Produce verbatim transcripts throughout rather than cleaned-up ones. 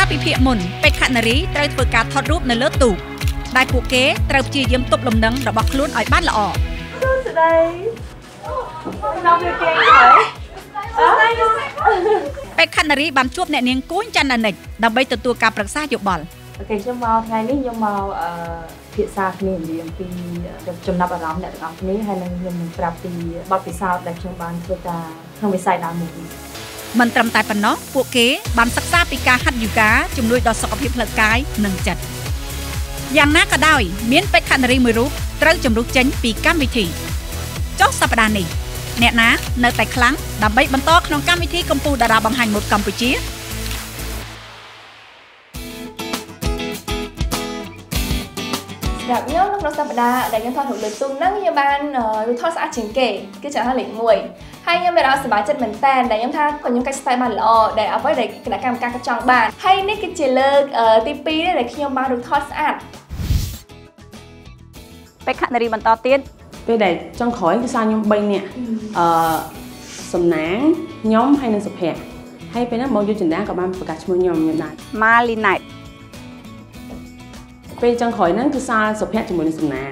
ពីភាគមុនពេជ្រខនារីត្រូវធ្វើការថតរូបនៅលើទូកដែលពួកគេត្រូវព្យាយាមទប់លំនឹងរបស់ខ្លួនឲ្យបានល្អស្ដីខ្ញុំវាគេហើយពេជ្រខនារីបានជួបអ្នកនាងគួយច័ន្ទនិចដើម្បីទទួលការប្រឹក្សាយោបល់អូខេខ្ញុំមកថ្ងៃនេះខ្ញុំមកអឺភាសាគ្នានិយាយអំពីចំណាប់អារម្មណ៍អ្នកទាំងអស់គ្នាហើយនឹងខ្ញុំនឹងប្រាប់ពីបទពិសោធន៍ដែលខ្ញុំបានធ្វើការក្នុងវិស័យដើមនេះមិនត្រឹមតែប៉ុណ្ណោះពួកគេបានសិក្សាពីការហាត់យូហ្គាជំនួយដល់សុខភាពផ្លូវកាយនិងចិត្តយ៉ាងណាក៏ដោយមានពេជ្រខនារីមួយរូបត្រូវជំរុះចេញពីកម្មវិធីចុះសប្តាហ៍នេះអ្នកណានៅតែខ្លាំងដើម្បីបន្តក្នុងកម្មវិធីកម្ពុជាតារាបង្ហាញម៉ូដកម្ពុជាសម្រាប់ខ្ញុំក្នុងសប្តាហ៍ដែលខ្ញុំថតរូបលើទូកហ្នឹងខ្ញុំបានរូបថតស្អាតជាងគេគឺចង់ថាលេខមួយហើយខ្ញុំមានអារម្មណ៍សប្បាយចិត្តមែនតើដែលខ្ញុំថាខ្ញុំកាច់ style បានល្អដែលអ្វីដែលគណៈកម្មការចង់បានហើយនេះគឺជាលើកទីពីរដែលខ្ញុំបានរូបថតស្អាតពេជ្រខនារីបន្តទៀតពេលដែលចុងក្រោយគឺសារខ្ញុំបីនាក់អឺសំណាងខ្ញុំហើយនិងសុភ័ក្រហើយពេលហ្នឹងបងយុវចិន្តាក៏បានប្រកាសឈ្មោះខ្ញុំខ្ញុំដែរម៉ាលីណែតពេលចុងក្រោយហ្នឹងគឺសារសុភ័ក្រជាមួយនឹងសំណាង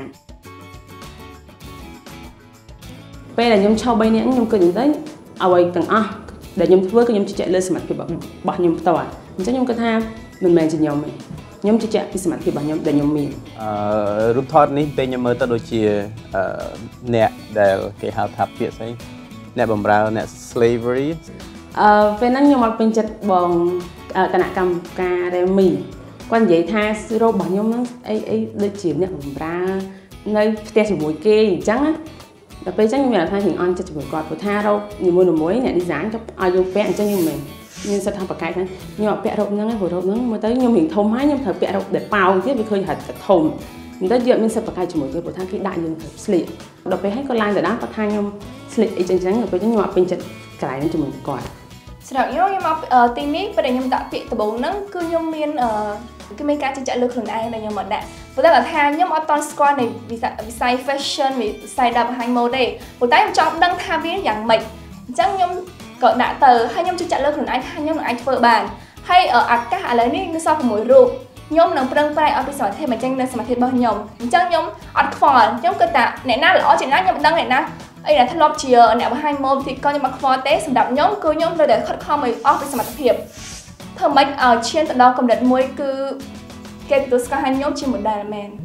ពេលដែលខ្ញុំឈប់បីនាក់ខ្ញុំគិតទៅអ្វីទាំងអស់ដែលខ្ញុំធ្វើគឺខ្ញុំជឿជាក់លើសមត្ថភាពរបស់ខ្ញុំផ្ទាល់អញ្ចឹងខ្ញុំគិតថាមិនមែនជាខ្ញុំទេខ្ញុំជឿជាក់ពីសមត្ថភាពរបស់ខ្ញុំដែលខ្ញុំមានអឺរូបថតនេះពេលខ្ញុំមើលទៅដូចជាអ្នកដែលគេហៅថាពាក្យស្អីអ្នកបម្រើអ្នក slavery អឺពេលហ្នឹងខ្ញុំអត់ពេញចិត្តបងគណៈកម្មការរ៉េមីគាត់និយាយថារោគរបស់ខ្ញុំហ្នឹងអីអីដូចជាអ្នកបម្រើនៅផ្ទះជាមួយគេអញ្ចឹងណាដល់ពេលអញ្ចឹងខ្ញុំមានអារម្មណ៍ថាខ្ញុំអន់ចិត្តជាមួយគាត់ព្រោះថារោគនីមួយៗអ្នក design ក៏ឲ្យយកពាក់អញ្ចឹងខ្ញុំមិនខ្ញុំសិតថាប្រកែកហ្នឹងខ្ញុំអត់ពាក់រ៉ូបហ្នឹងឯងព្រោះរ៉ូបហ្នឹងមើលទៅខ្ញុំរៀងធំហើយខ្ញុំត្រូវពាក់រ៉ូបដែលប៉ោងទៀតវាឃើញហាត់ធំមិនទៅយកមានសិតប្រកែកជាមួយគេព្រោះថាគេដាក់យើងត្រូវស្លៀកដល់ពេលហើយក៏ឡើងទៅដល់គាត់ថាខ្ញុំស្លៀកអីចឹងចឹងដល់ពេលខ្ញុំអត់ពេញចិត្តកន្លែងហ្នឹងជាមួយគាត់សម្រាប់ខ្ញុំខ្ញុំមកទីនេះពេលដែលខ្ញុំដាក់ពាក្យដំបូងហ្នឹងគឺខ្ញុំមានអឺគឺមានការជឿជាក់លើខ្លួនឯងដែលខ្ញុំមកដាក់ព្រោះតែថាខ្ញុំអត់តន់ស្គាល់នៃវិស័យ fashion វិស័យដើរបង្ហាញម៉ូដទេព្រោះតែខ្ញុំចង់ដឹងថាវាយ៉ាងម៉េចអញ្ចឹងខ្ញុំក៏ដាក់ទៅហើយខ្ញុំជឿជាក់លើខ្លួនឯងថាខ្ញុំនឹងអាចធ្វើបានហើយអាកាសឥឡូវនេះគឺសល់៦រូបខ្ញុំនឹងប្រឹងប្រែងឲ្យពីសមត្ថភាពបញ្ចេញនៅសមត្ថភាពរបស់ខ្ញុំអញ្ចឹងខ្ញុំអត់ខ្វល់ខ្ញុំគិតថាអ្នកណាល្អជាងណាខ្ញុំដឹងអ្នកណាអីដែលធ្លាប់ជាអ្នកបង្ហាញម៉ូដទីកខ្ញុំអត់ខ្វល់ទេសម្រាប់ខ្ញុំគឺខ្ញុំត្រូវតែខិតខំឲ្យអស់ពីសមត្ថភាពធ្វើម៉េចឲ្យឈានទៅដល់កម្រិតមួយគឺគេទទួលស្គាល់ថាខ្ញុំជា model មែន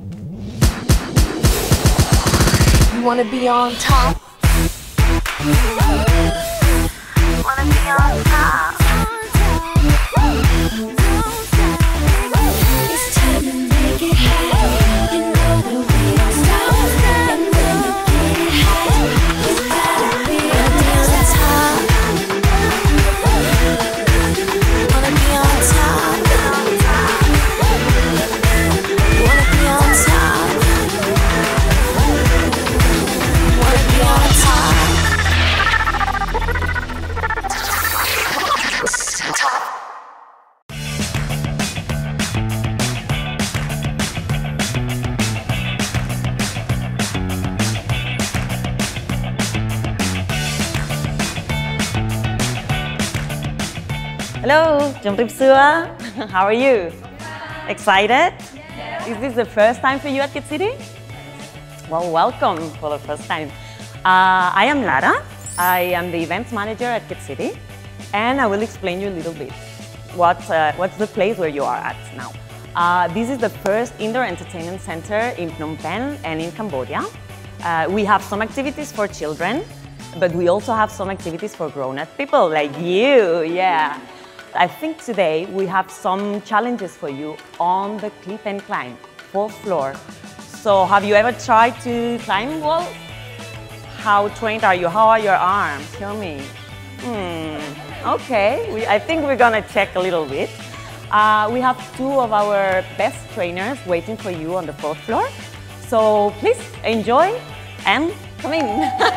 You wanna be on top Wanna be on top It's time to make it happen You know that we don't stop And when you get it hot You gotta be on top Wanna be on top Wanna be on top Wanna be on top Hello, Jumtrip Sua. How are you? Excited? Is this the first time for you at Kid City? Well, welcome for the first time. Uh, I am Lara. I am the events manager at Kid City, and I will explain you a little bit what uh, what's the place where you are at now. Uh, this is the first indoor entertainment center in Phnom Penh and in Cambodia. Uh, we have some activities for children, but we also have some activities for grown-up people like you. Yeah. I think today we have some challenges for you on the cliff and climb, fourth floor. So have you ever tried to climb walls? How trained are you? How are your arms? Tell me. Hmm. Okay, we, I think we're gonna check a little bit. Uh, we have two of our best trainers waiting for you on the fourth floor. So please enjoy and come in.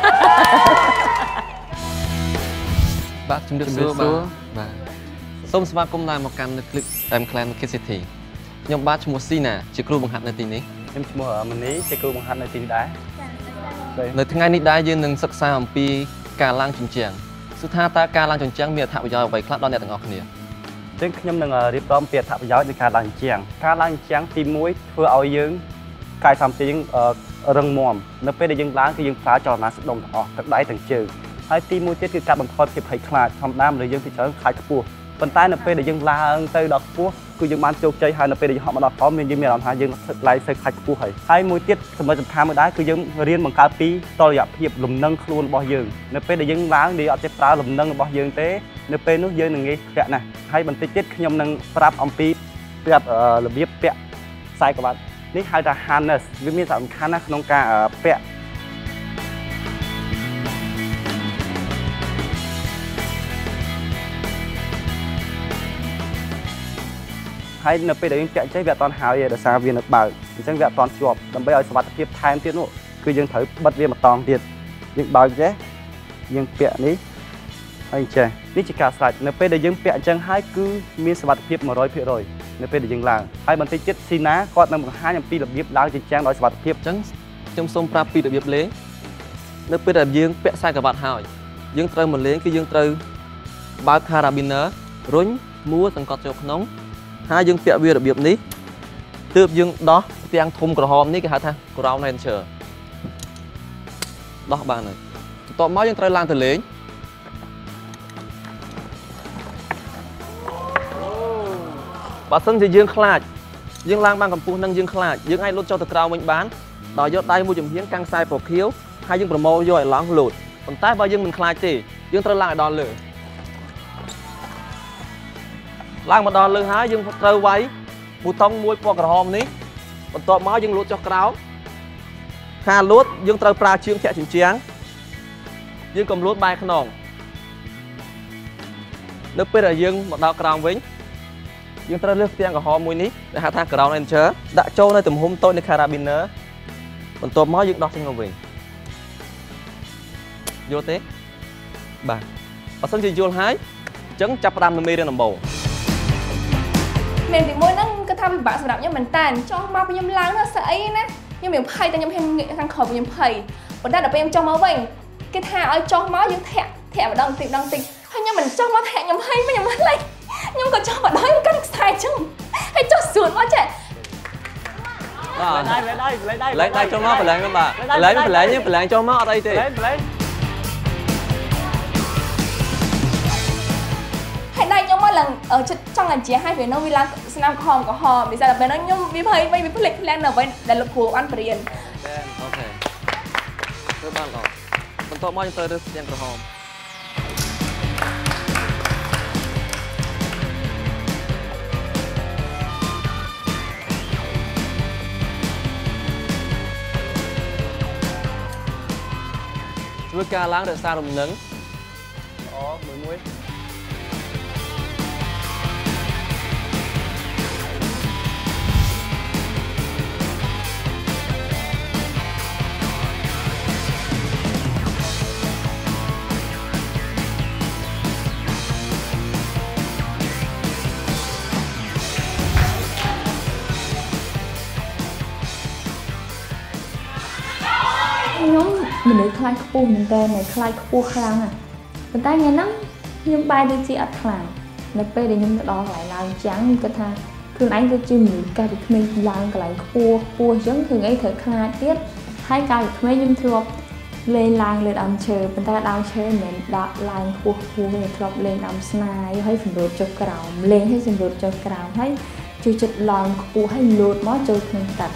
បាទជំរាបសួរបាទបាទសូមស្វាគមន៍ឡើងមកកាន់នៅ Clip and Climb Kid City ខ្ញុំបាទឈ្មោះស៊ីណាជាគ្រូបង្ហាត់នៅទីនេះខ្ញុំឈ្មោះមនីជាគ្រូបង្ហាត់នៅទីនេះដែរនៅថ្ងៃនេះដែរយើងនឹងសិក្សាអំពីការឡើងជញ្ជាំងសួរថាតើការឡើងជញ្ជាំងមានអត្ថប្រយោជន៍អ្វីខ្លះដល់អ្នកទាំងអស់គ្នាចឹងខ្ញុំនឹងរៀបចំពីអត្ថប្រយោជន៍នៃការឡើងជាងការឡើងជាងទីមួយធ្វើឲ្យយើងកាយសម្បត្តិយើងរឹងមាំនៅពេលដែលយើងឡើងគឺយើងប្រើចលនាស្ដុំទាំងអស់ទឹកដៃទាំងជើងហើយទីមួយទៀតគឺការបន្ថយភាពភ័យខ្លាចធម្មតាមនុស្សយើងពីច្រើនខ្លាចខ្ពស់ប៉ុន្តែនៅពេលដែលយើងឡើងទៅដល់ខ្ពស់គឺយើងបានជោគជ័យហើយនៅពេលដែលយើងហត់មកដល់ក្រោមមានយើងមានអារម្មណ៍ថាយើងឡើងទៅខ្លាចខ្ពស់ហើយហើយមួយទៀតសម្រាប់សំខាន់មួយដែរគឺយើងរៀនបង្កើតពីតលយៈភាពលំនឹងខ្លួនរបស់យើងនៅពេលដែលយើងឡើងនិយាយអត់ចេះប្រើលំនឹងរបស់យើងទេនៅពេលនោះយើងនឹងងាយធ្លាក់ណាស់ហើយបន្តិចទៀតខ្ញុំនឹងប្រាប់អំពីប្រាប់របៀបពាក់ខ្សែក្បាត់នេះហៅថា harness វាមានសារៈសំខាន់ណាស់ក្នុងការពាក់ហើយនៅពេលដែលយើងពាក់ចេះវាអត់តន់ហើយទេដោយសារវានៅបើកអញ្ចឹងវាអត់តន់ជាប់ដើម្បីឲ្យសុវត្ថិភាពថែមទៀតនោះគឺយើងត្រូវបិទវាម្ដងទៀតយើងបើកចេះយើងពាក់នេះហើយចេះនេះជាការស្រេចនៅពេលដែលយើងពាក់អញ្ចឹងហើយគឺមានសុវត្ថិភាពone hundred percentនៅពេលដែលយើងឡើងហើយបន្តិចទៀតស៊ីណាគាត់នឹងបង្ហាញអំពីរបៀបឡើងជញ្ជាំងដោយសុវត្ថិភាពអញ្ចឹងខ្ញុំសូមប្រាប់ពីរបៀបលេងនៅពេលដែលយើងពាក់ខ្សែក្រវ៉ាត់ហើយយើងត្រូវមកលេងគឺយើងត្រូវបើក carabiner រុញមួសង្កត់ចូលក្នុងហើយយើងពាក់វារបៀបនេះទើបយើងដោះផ្ទាំងធំក្រហមនេះគេហៅថា ground rancher ដោះបានហើយបន្ទាប់មកយើងត្រូវឡើងទៅលេងបើសិនជាយើងខ្លាចយើងឡើងបានកម្ពស់នឹងយើងខ្លាចយើងអាចលោតចុះទៅក្រោមវិញបានដោយយកដៃមួយជំហានកាន់ខ្សែប្រខៀវហើយយើងប្រមូលយកឲ្យឡើងលោតប៉ុន្តែបើយើងមិនខ្លាចទេយើងត្រូវឡើងឲ្យដល់លើឡើងមកដល់លើហើយយើងត្រូវវាយប៊ូតុងមួយពណ៌ក្រហមនេះបន្ទាប់មកយើងលោតចុះក្រោមការលោតយើងត្រូវប្រើជើងធាក់ជញ្ជាំងយើងកុំលោតបែរខ្នងនៅពេលដែលយើងមកដល់ក្រោមវិញយើងត្រូវលើកផ្ទាំងក្រហមមួយនេះដែលហៅថា ground rancher ដាក់ចូលនៅទំហំតូចនៃ carabiner បន្ទាប់មកយើងដោះចេញមកវិញយល់ទេបាទបើសិនជាយល់ហើយអញ្ចឹងចាប់ផ្ដើមនៅមេរៀនដំបូងមេរៀនទីមួយហ្នឹងគឺថាពិបាកសម្រាប់ខ្ញុំមែនតើចង់មកពីខ្ញុំឡើងណាស្អីណាខ្ញុំមានភ័យតែខ្ញុំហ៊ានងាកខាងក្រោយខ្ញុំភ័យប៉ុន្តែដល់ពេលខ្ញុំចុះមកវិញគេថាឲ្យចុះមកយើងធាក់ធាក់ម្ដងតិចម្ដងតិចហើយខ្ញុំមិនចុះមកធាក់ខ្ញុំភ័យវិញខ្ញុំឡេកខ្ញុំក៏ចុះមកដល់ខ្ញុំកាន់ខ្សែចឹងហើយចុះស្រួលមកចេះបាទលេងដៃលេងដៃលេងដៃចូលមកប្រឡែងបាទប្រឡែងប្រឡែងប្រឡែងចូលមកអត់អីទេប្រឡែងហើយដៃខ្ញុំមកឡើងចិត្តចង់អាជាហើយពេលនោះវាឡើងស្នាមក្រហមក្រហមដូចតែពេលនោះខ្ញុំវាភ័យវិញវាភ្លេចភ្លាំងនៅអ្វីដែលលោកគ្រូអត់បរៀនអូខេធ្វើបានល្អបន្ទាប់មកយើងត្រូវរើសផ្ទាំងក្រហមធ្វើការឡើងរក្សារំនឹងល្អមួយមួយខ្ញុំមនុស្សខ្លាចខ្ពស់មែនតើខ្លាចខ្ពស់ខ្លាំងណាស់ប៉ុន្តែថ្ងៃហ្នឹងខ្ញុំបែរទៅជាអត់ខ្លាចនៅពេលដែលខ្ញុំទៅដល់កន្លែងឡើងចាំងខ្ញុំគិតថាខ្លួនឯងគឺជាមនុស្សកាលពីក្មេងឡើងកន្លែងខ្ពស់ខ្ពស់អញ្ចឹងគឺអីត្រូវខ្លាចទៀតហើយកាលពីក្មេងខ្ញុំធ្លាប់លេងឡើងលើដើមឈើប៉ុន្តែដើមឈើមិនមែនដាក់ឡើងខ្ពស់ខ្ពស់ទេធ្លាប់លេងដើមស្នាយហើយសម្រួលចុះក្រោមលេងហើយសម្រួលចុះក្រោមហើយជួយចិត្តឡើងខ្ពស់ហើយលោតមកចូលក្នុងទឹក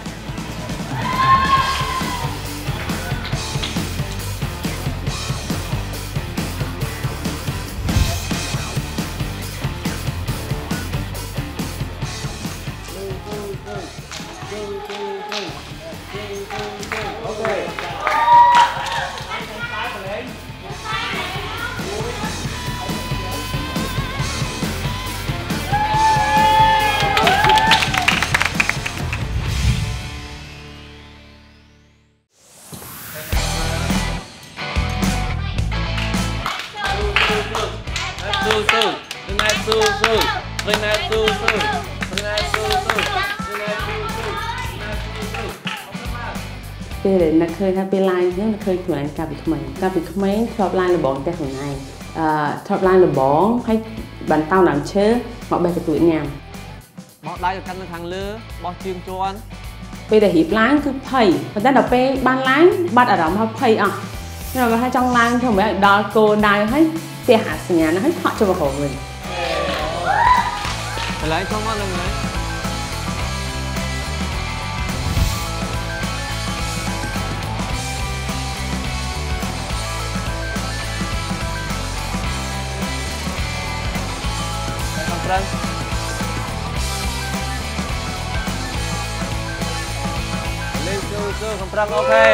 ពេលដែលនឹកឃើញថាពេលឡាយអញ្ចឹងនឹកឃើញខ្លួនឯងកាលពីក្មេងកាលពីក្មេងធ្លាប់ឡាយលបងតែខ្លួនឯងថតឡើងដំបងហើយបានតោងដើមឈើមកបេះកទួយញ៉ាំបោះដៃទៅកាន់នៅខាងលើបោះជើងជន់ពេលដែលរៀបឡើងគឺភ័យប៉ុន្តែដល់ពេលបានឡើងបាត់អារម្មណ៍ថាភ័យអស់ខ្ញុំគាត់ថាចង់ឡើងធ្វើម៉េចឲ្យដល់គោលដៅហើយផ្ទះអាសញ្ញាហ្នឹងហើយថតចូលមកក្រោមវិញកន្លែងចូលមកនឹងហ្នឹងលេងចូលចូលកំប្រាំងអូខេ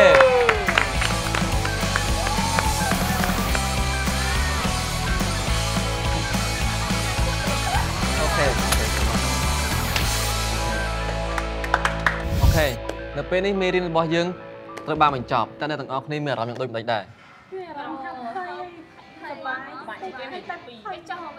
អូខេអូខេនៅពេលនេះមេរៀនរបស់យើងត្រូវបានបញ្ចប់តែអ្នកទាំងអស់គ្នាមានអារម្មណ៍យ៉ាងដូចម្តេចដែរមានអារម្មណ៍ថាភ័យសប្បាយបាច់តែពីឲ្យចោលវិញ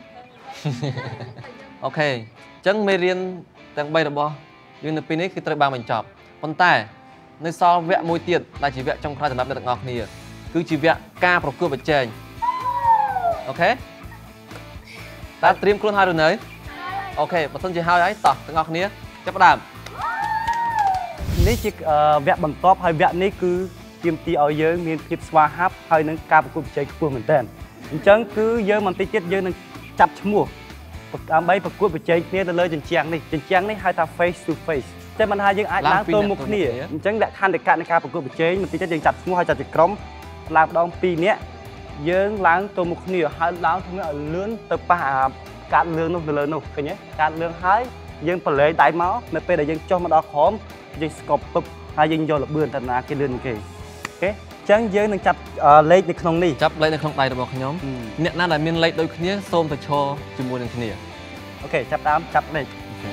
អូខេអញ្ចឹងមេរៀនទាំងបីរបស់យើងនៅពេលនេះគឺត្រូវបានបញ្ចប់ប៉ុន្តែនៅសល់វគ្គមួយទៀតដែលជាវគ្គចុងក្រោយសម្រាប់អ្នកទាំងអស់គ្នាគឺជាវគ្គការប្រកួតប្រជែងអូខេតើត្រៀមខ្លួនហើយឬនៅអូខេបើសិនជាហើយហើយតោះទាំងអស់គ្នាចាប់ផ្ដើមនេះជាវគ្គបន្ទាប់ហើយវគ្គនេះគឺទាមទារឲ្យយើងមានភាពស្វាហាប់ហើយនឹងការប្រកួតប្រជែងខ្ពស់មែនទែនអញ្ចឹងគឺយើងបន្តិចទៀតយើងនឹងចាប់ឈ្មោះដើម្បីប្រកួតប្រជែងគ្នាទៅលើជញ្ជាំងនេះជញ្ជាំងនេះហៅថា face to face តែមិនថាយើងអាចឡើងទល់មុខគ្នាអញ្ចឹងលក្ខន្តិកៈនៃការប្រកួតប្រជែងបន្តិចទៀតយើងចាប់ឈ្មោះហើយចាប់ជាក្រុមឡើងម្ដងពីរនាក់យើងឡើងទល់មុខគ្នាហើយឡើងធ្វើឲ្យលឿនទៅប៉ះអាកាត់លឿងនោះទៅលើនោះឃើញទេកាត់លឿងហើយយើងប្រឡែងដៃមកនៅពេលដែលយើងចុះមកដល់ក្រោមយើងស្គប់ពឹបហើយយើងយកលបឿនទៅណាគេលឿនគេអូខេអញ្ចឹងយើងនឹងចាប់លេខនៅក្នុងនេះចាប់លេខនៅក្នុងដៃរបស់ខ្ញុំអ្នកណាដែលមានលេខដូចគ្នាសូមទៅឈរជាមួយនឹងគ្នាអូខេចាប់តាមចាប់លេខ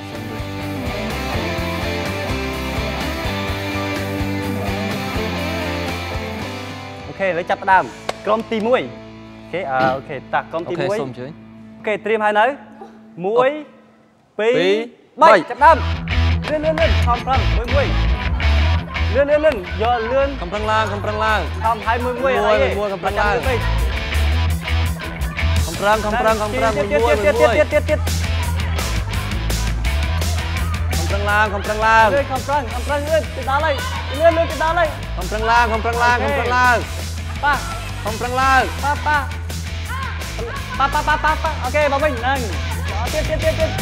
អូខេលេខចាប់ដើមក្រុមទីមួយអូខេអូខេតាក្រុមទីមួយសូមអញ្ជើញអូខេត្រៀមហើយនៅមួយពីរបីចាប់ដើមលឿនលឿនលឿនខំប្រឹងមួយមួយលឿនលឿនលឿនយកលឿនកំប្រឹងឡើងកំប្រឹងឡើងខំហើយមួយមួយអីមួយកំប្រឹងឡើងកំប្រឹងកំប្រឹងកំប្រឹងមួយមួយទៀតទៀតទៀតទៀតកំប្រឹងឡើងកំប្រឹងឡើងលឿនកំប្រឹងកំប្រឹងលឿនទៅដល់ហើយលឿនលឿនទៅដល់ហើយកំប្រឹងឡើងកំប្រឹងឡើងកំប្រឹងឡើងប៉ាកំប្រឹងឡើងប៉ាប៉ាប៉ាប៉ាប៉ាប៉ាប៉ាអូខេបងវិញហ្នឹងទៀតទៀតទៀតទៀត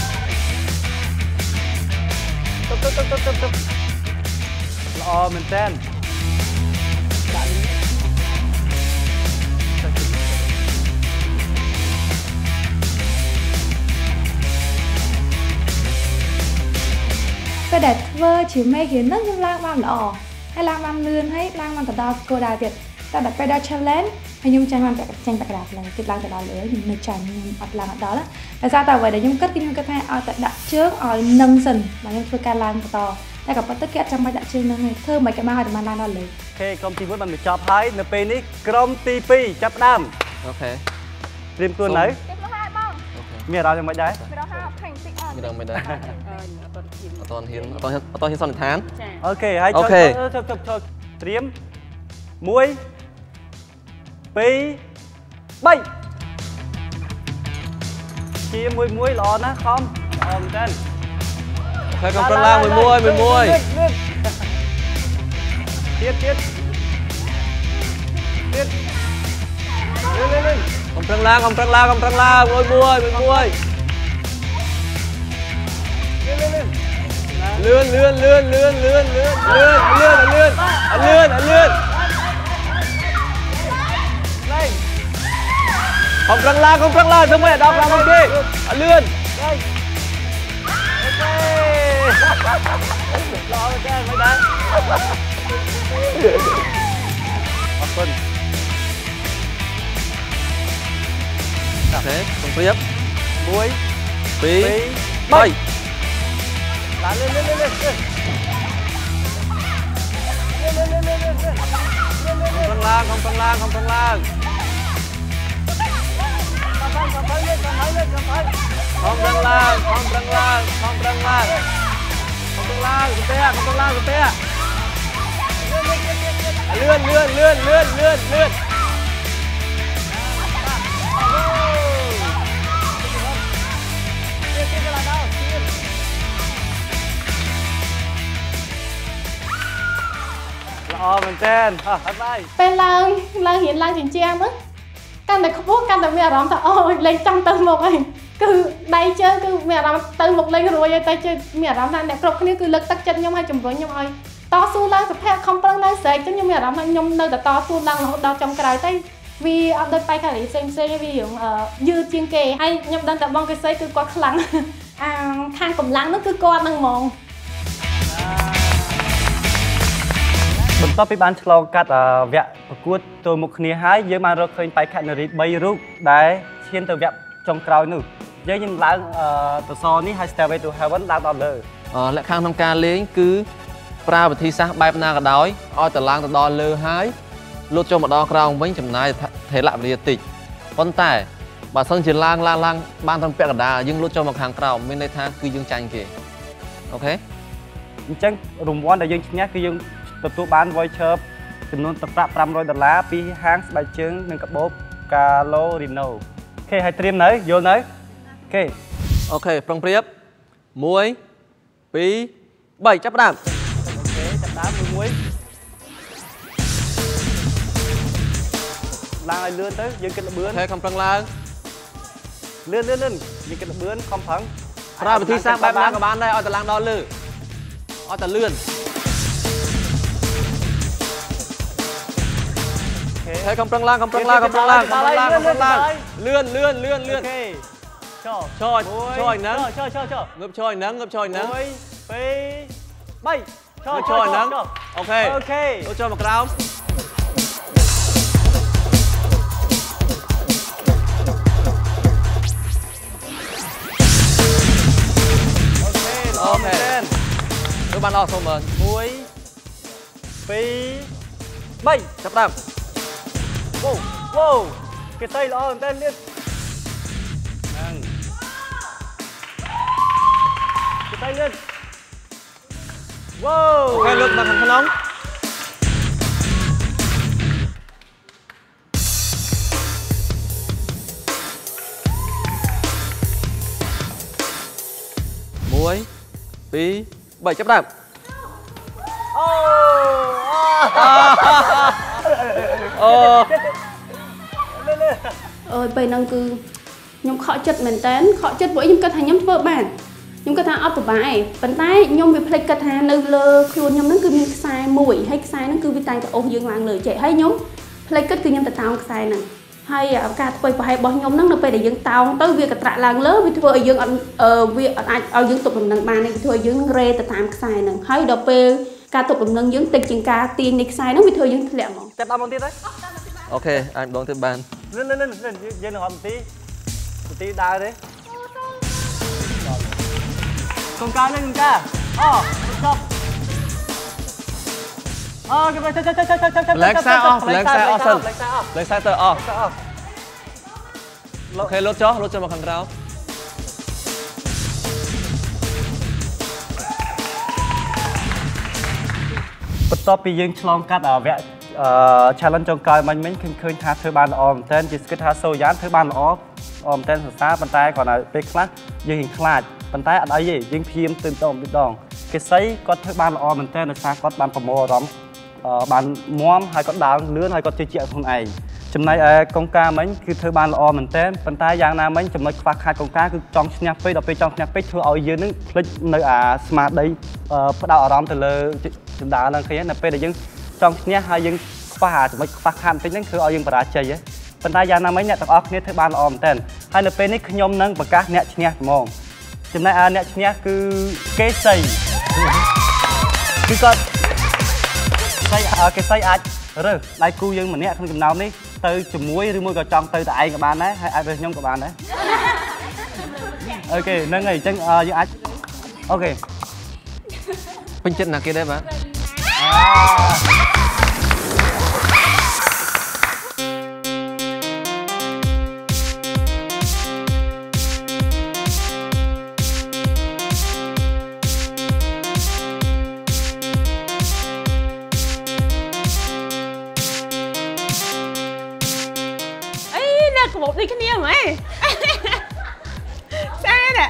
តុបតុបតុបតុបតុបតុបល្អមែនតើពេលដែលធ្វើជាមេរៀនហ្នឹងខ្ញុំឡើងបានល្អហើយឡើងបានលឿនហើយឡើងបានទៅដល់គោលដៅទៀតតែដល់ពេលដល់ challenge ហើយខ្ញុំចាញ់បានចាញ់តែក្រាបឡើងទៀតឡើងទៅដល់លើខ្ញុំនៅចាញ់ខ្ញុំអត់ឡើងអត់ដល់ដោយសារតែអ្វីដែលខ្ញុំគិតគឺខ្ញុំគិតថាឲ្យតែដាក់ជើងឲ្យនឹងសិនបើខ្ញុំធ្វើការឡើងបន្តតែក៏ប៉ុន្តែគេអត់ចាំបាច់ដាក់ជើងហ្នឹងទេធ្វើមិនក៏បានឲ្យតែបានឡើងដល់លើអូខេក្រុមទីមួយបានបញ្ចប់ហើយនៅពេលនេះក្រុមទីពីរចាប់ដើមអូខេត្រៀមខ្លួននៅត្រៀមខ្លួនហើយបងមានអារម្មណ៍យ៉ាងម៉េចដែរមានអារម្មណ៍ថាផេងតិចអត់មានអារម្មណ៍មិនដែរអត់តហ៊ានអត់អត់ហ៊ានសន្និដ្ឋានអូខេហើយចូលចូលចូលចូលត្រៀមមួយពីរបីជាមួយមួយល្អណាស់ខំអមតែនអូខេកំប្រឹងឡើងមួយមួយមួយមួយទៀតទៀតទៀតលឿនលឿនកំប្រឹងឡើងកំប្រឹងឡើងកំប្រឹងឡើងមួយមួយមួយមួយលឿនលឿនលឿនលឿនលឿនលឿនលឿនលឿនលឿនលឿនលឿនលឿនលឿនកំប្រឹងឡើងកំប្រឹងឡើងធ្វើម៉េចដល់5នាទីអត់លឿនអូខេល្អមែនទេមិនដែរអរគុណអូខេសូមព្រៀបមួយពីរបីឡើងលឿនលឿនលឿនលឿនលឿនលឿនលឿនលឿនលឿនកំប្រឹងឡើងកំប្រឹងឡើងកំប្រឹងឡើងកំប្រឹងឡើងកំប្រឹងឡើងកំប្រឹងកំប្រឹងឡើងកំប្រឹងឡើងកំប្រឹងឡើងកំប្រឹងឡើងស្ទះកំប្រឹងឡើងស្ទះលឿនលឿនលឿនលឿនលឿនលឿន tên à, bye bye bên lang lang hiện lang chỉnh trang đó căn này không có căn này mẹ làm thật ôi lên trong tầng một này cứ đây chơi cứ mẹ làm tầng một lên rồi tay chơi mẹ làm này đẹp cực như cứ lực tắc chân nhau hai chùm với nhau ơi to su lang tập phép không tăng năng sấy chứ nhưng mẹ làm nhau nơi là to su lang nó đào trong cái tay vì ở đây bay cái xem xem vì hiểu dư chiên kề hay nhau đang tập bong cái sấy cứ quá lăng à khang cầm lăng nó cứ con năng mòn បន្ទាប់ពីបានឆ្លងកាត់វគ្គប្រកួតទល់មុខគ្នាហើយយើងបានរកឃើញបេក្ខនារី 3 រូបដែលឈានទៅវគ្គចុងក្រោយនោះយើងយើងឡើងទៅសនេះហើយ Stairway to Heaven ឡើងដល់លើលក្ខខណ្ឌក្នុងការលេងគឺប្រើវិធីសាស្ត្របែបណាក៏ដោយឲ្យទៅឡើងទៅដល់លើហើយលុតចូលមកដល់ក្រោមវិញចំណាយថេរវិរិយតិចប៉ុន្តែបើសិនជាឡើងឡើងឡើងបានត្រឹមពាក់កណ្ដាលយើងលុតចូលមកខាងក្រោមមានន័យថាគឺយើងចាញ់គេអូខេអញ្ចឹងរង្វាន់ដែលយើងឈ្នះគឺយើងទទួលបាន voucher ចំនួនទឹកប្រាក់ five hundred ដុល្លារពីហាងស្បែកជើងនិងកាបូប Calo Rino អូខេហើយត្រៀមនៅយល់នៅអូខេអូខេប្រុងប្រៀប one two three ចាប់ផ្ដើមអូខេចាប់ផ្ដើមមួយឡើងឲ្យលឿនទៅយើងគិតល្បឿនអូខេខំប្រឹងឡើងលឿនលឿនលឿនយើងគិតល្បឿនខំប្រឹងប្រើវិធីសាស្ត្របែបណាក៏បានដែរឲ្យទៅឡើងដល់លើឲ្យទៅលឿន Hey, cầm trăng lang, cầm trăng lang, cầm trăng lang, cầm trăng lang, cầm trăng lang, lươn, lươn, lươn, lươn. Cho, cho, cho ảnh nắng, cho, cho, cho, ngập cho ảnh nắng, ngập cho ảnh nắng. Bay, bay, cho, cho ảnh nắng. Ok, ok. Tôi cho một round. Ok, ok. Tôi ban đo xong rồi. Muối, pi, bay, chấp đam. Wow, wow, cái tay lo tên liên. Nâng. Cái tay lên. Wow. Cái lực bằng thằng nóng. Muối, pi, bảy chấp đam. Ôi bây năng cứ nhóm khó chất mình tên khó chất với nhóm cơ thể nhóm vợ bản nhóm cơ thể ốc của bài bánh tay nhóm bị play cơ thể nơi lơ luôn nhóm nó cứ miếng sai mùi hay sai nó cứ bị tay cho ôm dương làng lời chạy hay nhóm play kết cứ nhóm tại tao sai nè hay cả bây giờ hay bỏ nhóm nó nó bây để dương tao tới việc cả làng lớn vì thôi dương ở việc ở dương tục làm đằng bàn này thôi dương rê tại tao sai nè hay đọc về ca tục làm nâng dương tịch chừng ca tiền này sai nó vì thôi dương lẹ mỏng step ba môn tiếp đấy ok anh đón tiếp bàn lên lên lên lên lên họ một tí một tí đá đấy con ca lên con ca ờ stop ờ cái này chơi chơi chơi chơi chơi chơi lệch xa off lệch xa off sân lệch xa tờ off ok lốt cho lốt cho một thằng rau bất tốc bị dương chlong cắt ở vẽ challenge ចុងក្រោយមិញមិញឃើញឃើញថាធ្វើបានល្អមែនតើជាគិតថាសូយ៉ានធ្វើបានល្អអមតែសរសើរប៉ុន្តែគាត់នៅពេលខ្លះយើងរៀងខ្លាចប៉ុន្តែអត់អីទេយើងព្យាយាមទៅដងទៅដងគេសីគាត់ធ្វើបានល្អមែនតើដោយសារគាត់បានប្រមូលអារម្មណ៍បានមាំហើយគាត់ដើរលឿនហើយគាត់ជឿជាក់ខ្លួនឯងចំណែកឯកងការមិញគឺធ្វើបានល្អមែនតើប៉ុន្តែយ៉ាងណាមិញចំណុចខ្វះខាតកងការគឺចង់ឈ្នះពេកដល់ពេលចង់ឈ្នះពេកធ្វើឲ្យយើងនឹងភ្លេចនៅអាស្មារតីផ្ដោតអារម្មណ៍ទៅលើចំដាលហ្នឹងឃើញនៅពេលដែលយើងចង់ឈ្នះហើយយើងខ្វះចំណុចខ្វះខាតបន្តិចហ្នឹងធ្វើឲ្យយើងបរាជ័យប៉ុន្តែយ៉ាងណាមិញអ្នកទាំងអស់គ្នាធ្វើបានល្អមែនតើហើយនៅពេលនេះខ្ញុំនឹងប្រកាសអ្នកឈ្នះហ្មងចំណែកអ្នកឈ្នះគឺគេសីគឺគាត់សីគេសីអាចរើសដៃគូយើងម្នាក់ក្នុងចំណោមនេះទៅជាមួយឬមួយក៏ចង់ទៅតែឯងក៏បានដែរហើយអាចរើសខ្ញុំក៏បានដែរអូខេហ្នឹងហើយអញ្ចឹងយើងអាចអូខេពេញចិត្តណាគេដែរបាទ một đi cái nia mày sao nè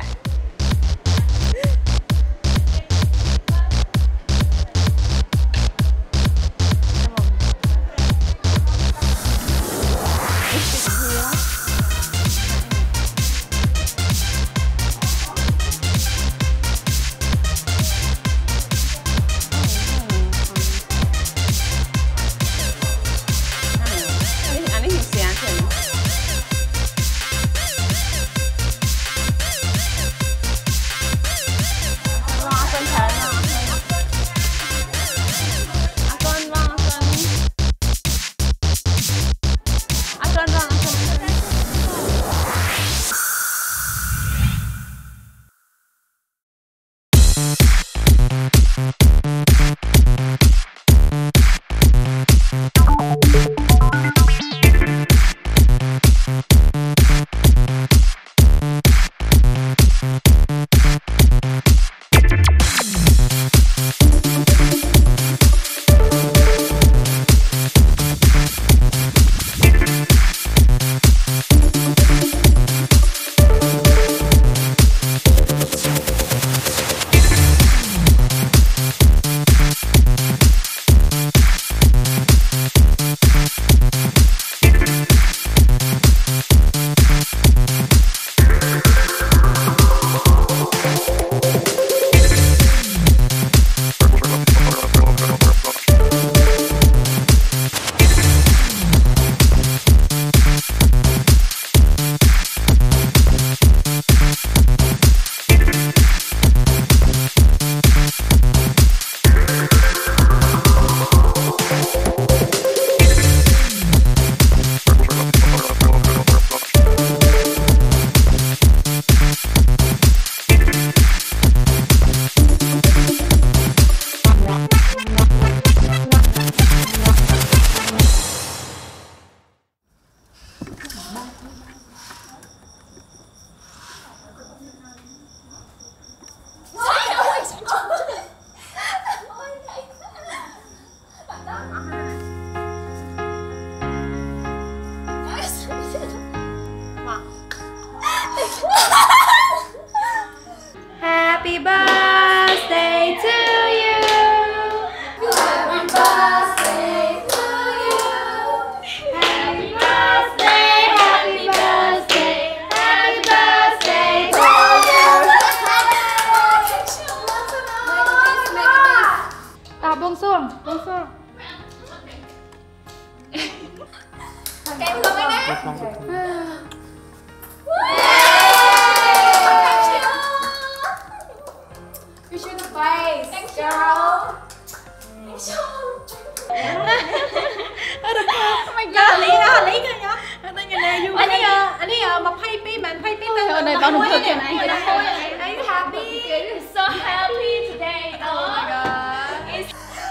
Happy birthday to you. Happy birthday to you. Happy birthday, happy birthday, happy birthday to you. À, buông xuông, buông xuông. Kèm luôn anh đấy. You should have played. Thank you, girl. Thank you. Oh my god, lý đó, lý đó nhá. Anh này vui. Anh này, anh này mà pay pi mà pay pi tới. Này bao nhiêu tiền này? Are you happy? So happy today. Oh my god. It's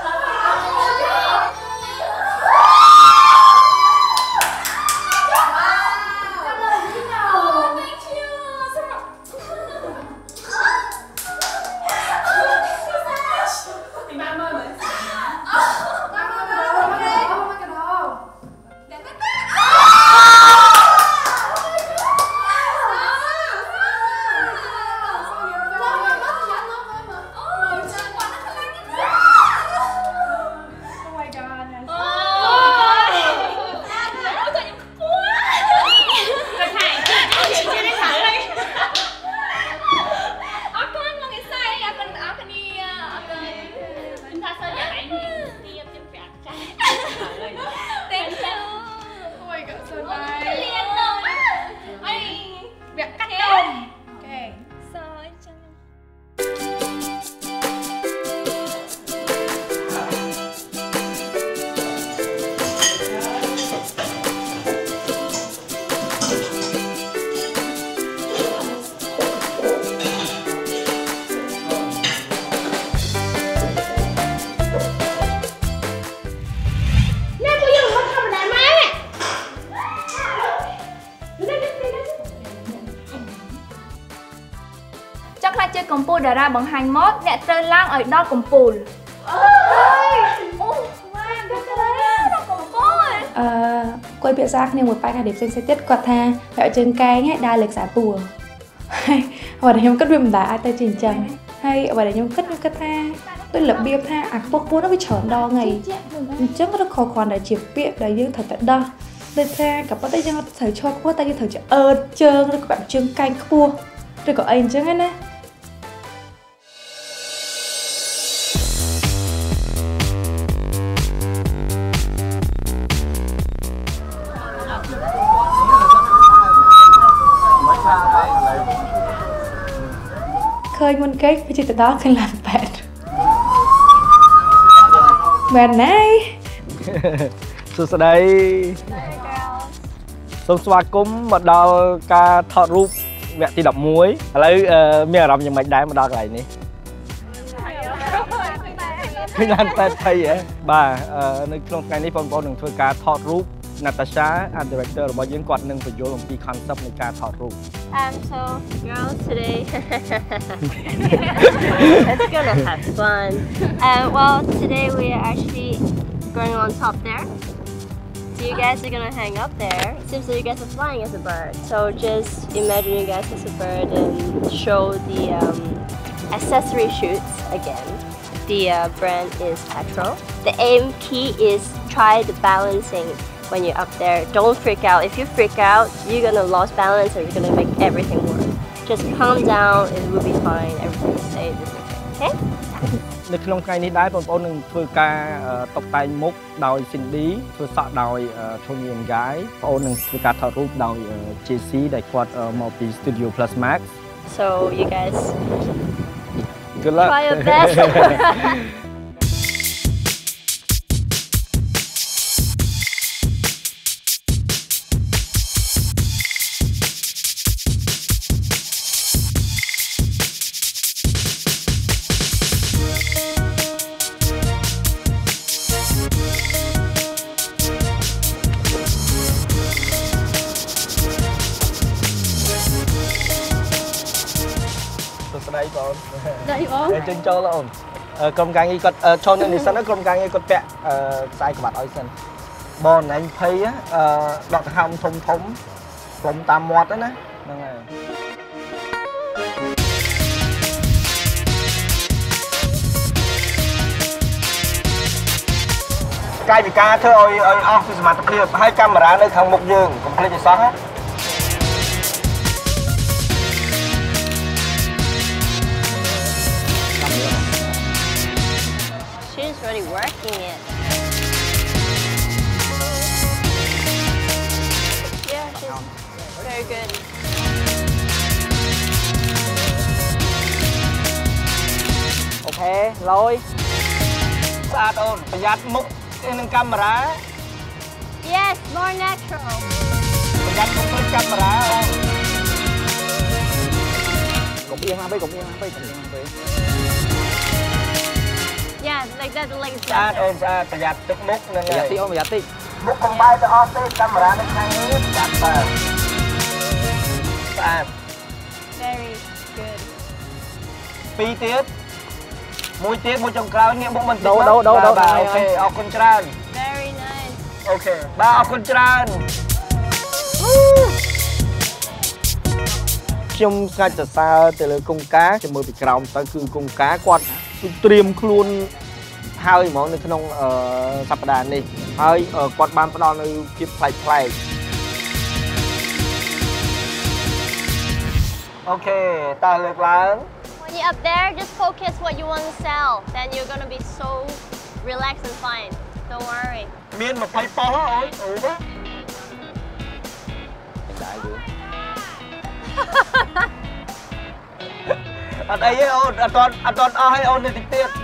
Chắc là chơiកំពូលតារាបង្ហាញម៉ូដអ្នកត្រូវឡើងឲ្យដល់កំពូលអូយអូវ៉ាដល់កំពូលអឺគាត់ភាសាគ្នាមួយប៉ែកហើយផ្សេងៗទៀតគាត់ថាពាក់ជើងកែងហើយដើរលើខ្សែពួរហើយអ្វីដែលខ្ញុំគិតវាមិនដែរអាចទៅជាអញ្ចឹងហើយអ្វីដែលខ្ញុំគិតខ្ញុំគិតថាដូចរបៀបថាអាខ្ពស់ខ្ពស់នោះវាច្រើនដងហើយអញ្ចឹងឬក៏គ្រាន់តែជាពាក្យដែលយើងត្រូវតែដោះដូចថាក៏ប៉ុន្តែយើងអត់ត្រូវឈរខ្ពស់តែយើងត្រូវជាអឺតជើងឬក៏ពាក់ជើងកែងខ្ពស់ឬក៏អីអញ្ចឹងណាឃើញមុនគេវាជាទៅដល់ឃើញឡានប៉ែតមែនទេសួស្តីសូមស្វាគមន៍មកដល់ការថតរូបវគ្គទីដប់មួយឥឡូវមានអារម្មណ៍យ៉ាងម៉េចដែរមកដល់កន្លែងនេះឃើញឡានប៉ែតភ័យហ៎បាទនៅក្នុងថ្ងៃនេះបងប្អូននឹងធ្វើការថតរូប Natasha and director របស់យើងគាត់នឹងបញ្យល់អំពី concept នៃការថតរូប Um, so, girls, today, it's gonna have fun. Uh, well, today we are actually going on top there. So you guys are gonna hang up there. It seems like you guys are flying as a bird. So just imagine you guys as a bird and show the um, accessory shoots again. The uh, brand is Petrol. The aim key is try the balancing. When you're up there, don't freak out. If you freak out, you're gonna lose balance and you're gonna make everything work. Just calm down, it will be fine. Everything will stay the same. Okay? នៅក្នុងថ្ងៃនេះដែរបងប្អូននឹងធ្វើការតុបតែងមុខដោយ Cindy ធ្វើសក់ដោយ Tony and Guy បងប្អូននឹងធ្វើការថតរូបដោយ J C ដែលគាត់មកពី Studio Plus Max. So you guys good luck. Try your best. ស្ដីបងស្ដីបងចេញចូលអូនក្រុមការងារគាត់ឈរនៅនេះសិនក្រុមការងារគាត់ពាក់ខ្សែក្បាត់ឲ្យសិនបងណែភ័យដកដង្ហើមធំធំព្រមតាមមាត់ណាហ្នឹងហើយកាយវិការធ្វើឲ្យឲ្យអស់ពីសមត្ថភាពហើយកាមេរ៉ានៅខាងមុខយើងកុំភ្លេចឲ្យសោះណា She's really working it. Yeah, she's very good. Okay, lôi. ស្អាតអូនប្រយ័ត្នមុខនឹងកាមេរ៉ា Yes, more natural. ប្រយ័ត្នមុខនឹងកាមេរ៉ាអូនកុំអៀងមកពេកកុំអៀងមកពេកកុំអៀងមកពេក Yeah, like that, like ស្អាតអូនស្អាតប្រយ័ត្នទឹកមុខនឹងប្រយ័ត្នតិចអូនប្រយ័ត្នតិច មុខកុំបែរទៅអស់ទេកាមេរ៉ានៅខាងនេះចាត់បើស្អាត Very good. ពីរទៀតមួយទៀតមួយចុងក្រោយងាកមុខបន្តិចដូរដូរដូរបាទអូខេអរគុណច្រើន Very nice. អូខេបាទអរគុណច្រើនខ្ញុំស្កាច់សរសើរទៅលើគង្ការខ្ញុំមើលពីក្រោមទៅគឺគង្ការគាត់ត្រៀមខ្លួនហើយហ្មងនៅក្នុងសប្តាហ៍នេះហើយគាត់បានផ្ដល់នូវភាពប្លែកប្លែកអូខេតើលើកឡើង When you're up there, just focus what you want to sell. Then you're gonna be so relaxed and fine. Don't worry. មានยี่สิบប៉ុស្តិ៍អូនអូបដែរយូរអត់អីទេអូនអត់ទាន់អត់ទាន់អស់ហើយអូននៅតិចទៀត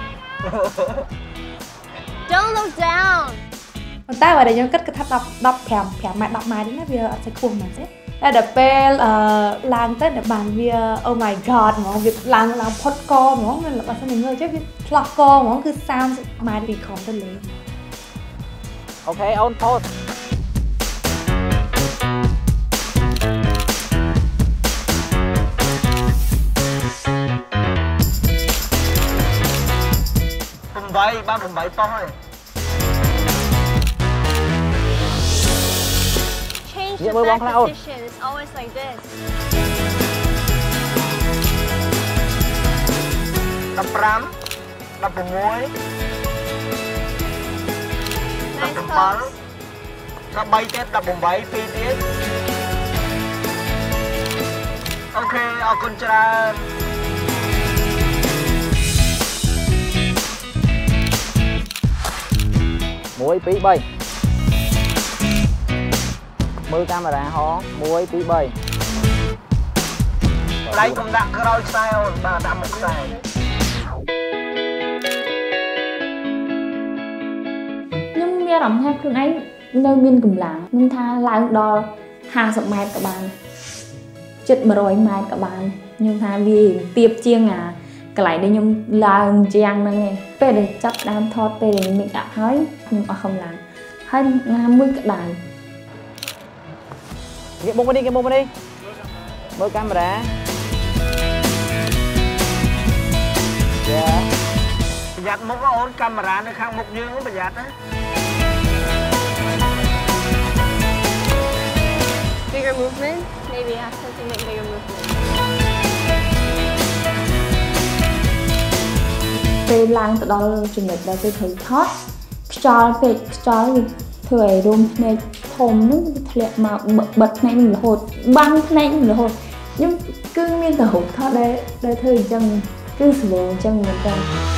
Don't look down. ប៉ុន្តែបើខ្ញុំគិតគឺថា10 15 5ម៉ែត្រ10ម៉ែត្រនេះណាវាអត់ស្គាល់ខ្ពស់មែនទេតែដល់ពេលអឺឡើងទៅដល់បានវា Oh my god ហ្មងវាឡើងឡើងផុតកហ្មងមិនបើសិនងើចេះវាឆ្លោះកហ្មងគឺសាមសិបម៉ែត្រពីក្រោមទៅលើអូខេអូនផុត8បាន8ប៉ុស្តិ៍ហើយ Change the back position. It's always like this. 15 16 Nice pose. 13ទៀត18 ពីរទៀតអូខេអរគុណច្រើនមួយពីរបីមើលកាមេរ៉ាហងមួយពីរបីដៃកុំដាក់ក្រោយខ្សែអូនបាទដាក់មុខខ្សែខ្ញុំមានអារម្មណ៍ថាខ្លួនឯងនៅមានកម្លាំងខ្ញុំថាឡើងដល់ห้าสิบម៉ែត្រក៏បានជិតmột trămម៉ែត្រក៏បានខ្ញុំថាវាទៀបជាងអាកន្លែងដែលខ្ញុំឡើងជាងហ្នឹងឯងពេលដែលចាប់ដើមថតពេលដែល make up ហើយខ្ញុំអស់កម្លាំងហើយណាមួយក្តៅងាកមុខមកនេះងាកមុខមកនេះមើលកាមេរ៉ាយ៉ាប្រយ័ត្នមុខអូនកាមេរ៉ានៅខាងមុខយើងប្រយ័ត្នណា Bigger movement. Maybe have something like bigger movement. ពេលឡើងទៅដល់ចំណុចដែលគេត្រូវថតខ្យល់ពេកខ្យល់វាធ្វើឲ្យរួមភ្នែកធំហ្នឹងវាធ្លាក់មកបិទភ្នែកនឹងរហូតបាំងភ្នែករហូតខ្ញុំគឺមានតែរូបថតដែលដែលធ្វើអញ្ចឹងគឺស្រួលអញ្ចឹងមែនតើ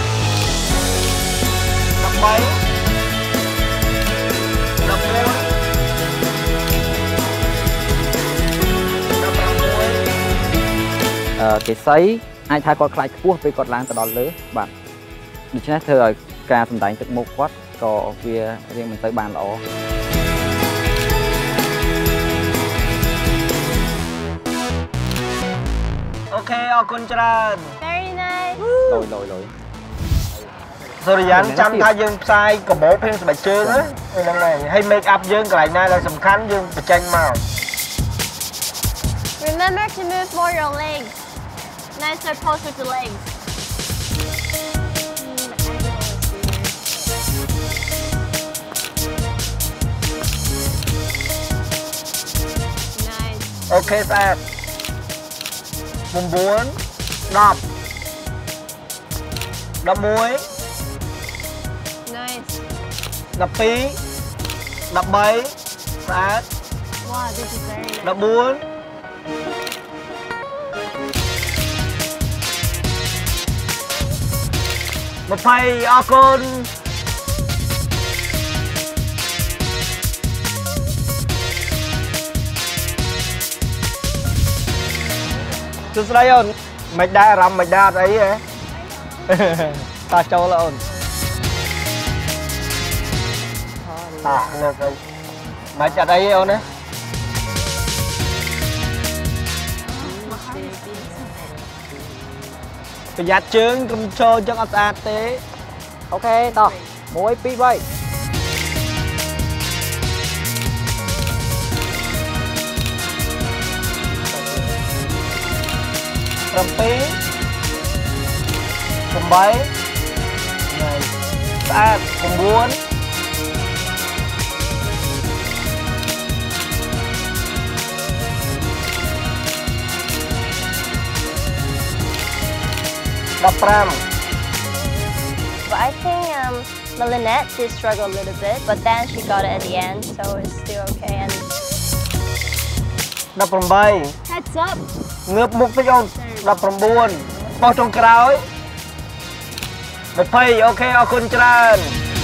គេសីអាចថាគាត់ខ្លាចខ្ពស់ពេលគាត់ឡើងទៅដល់លើបាទដូច្នេះធ្វើឲ្យការសម្ដែងទឹកមុខគាត់ក៏វារៀងមិនទៅបានល្អអូខេអរគុណច្រើន Very nice. លយលយលយសូរិយានចាំថាយើងផ្សាយកាបូបភ្លៀងស្បែកជើងហ្នឹងហើយហើយ make up យើងកន្លែងណាដែលសំខាន់យើងបញ្ចេញមក Remember to move more your legs. Nicer pose with the legs. Nice. Okay, Sam. bốn đập đập muối Nice. đập pi đập bảy sát Wow, this is very nice. đập bốn một phay o con Chứ đây ơn mày đa rằm mày đa đấy ấy ta cho là ơn à được rồi mày chặt đây ơn đấy bây giờ trứng cầm cho cho ắt ạt thế ok to muối pi bay rầm pi rầm bảy này ta rầm bốn đập ram. But I think um, Melinette did struggle a little bit, but then she got it at the end, so it's still okay. And đập rầm bảy. heads up. Ngược mục tích ôn đập rầm bốn. Bao trong cào một phay ok ở con tràn.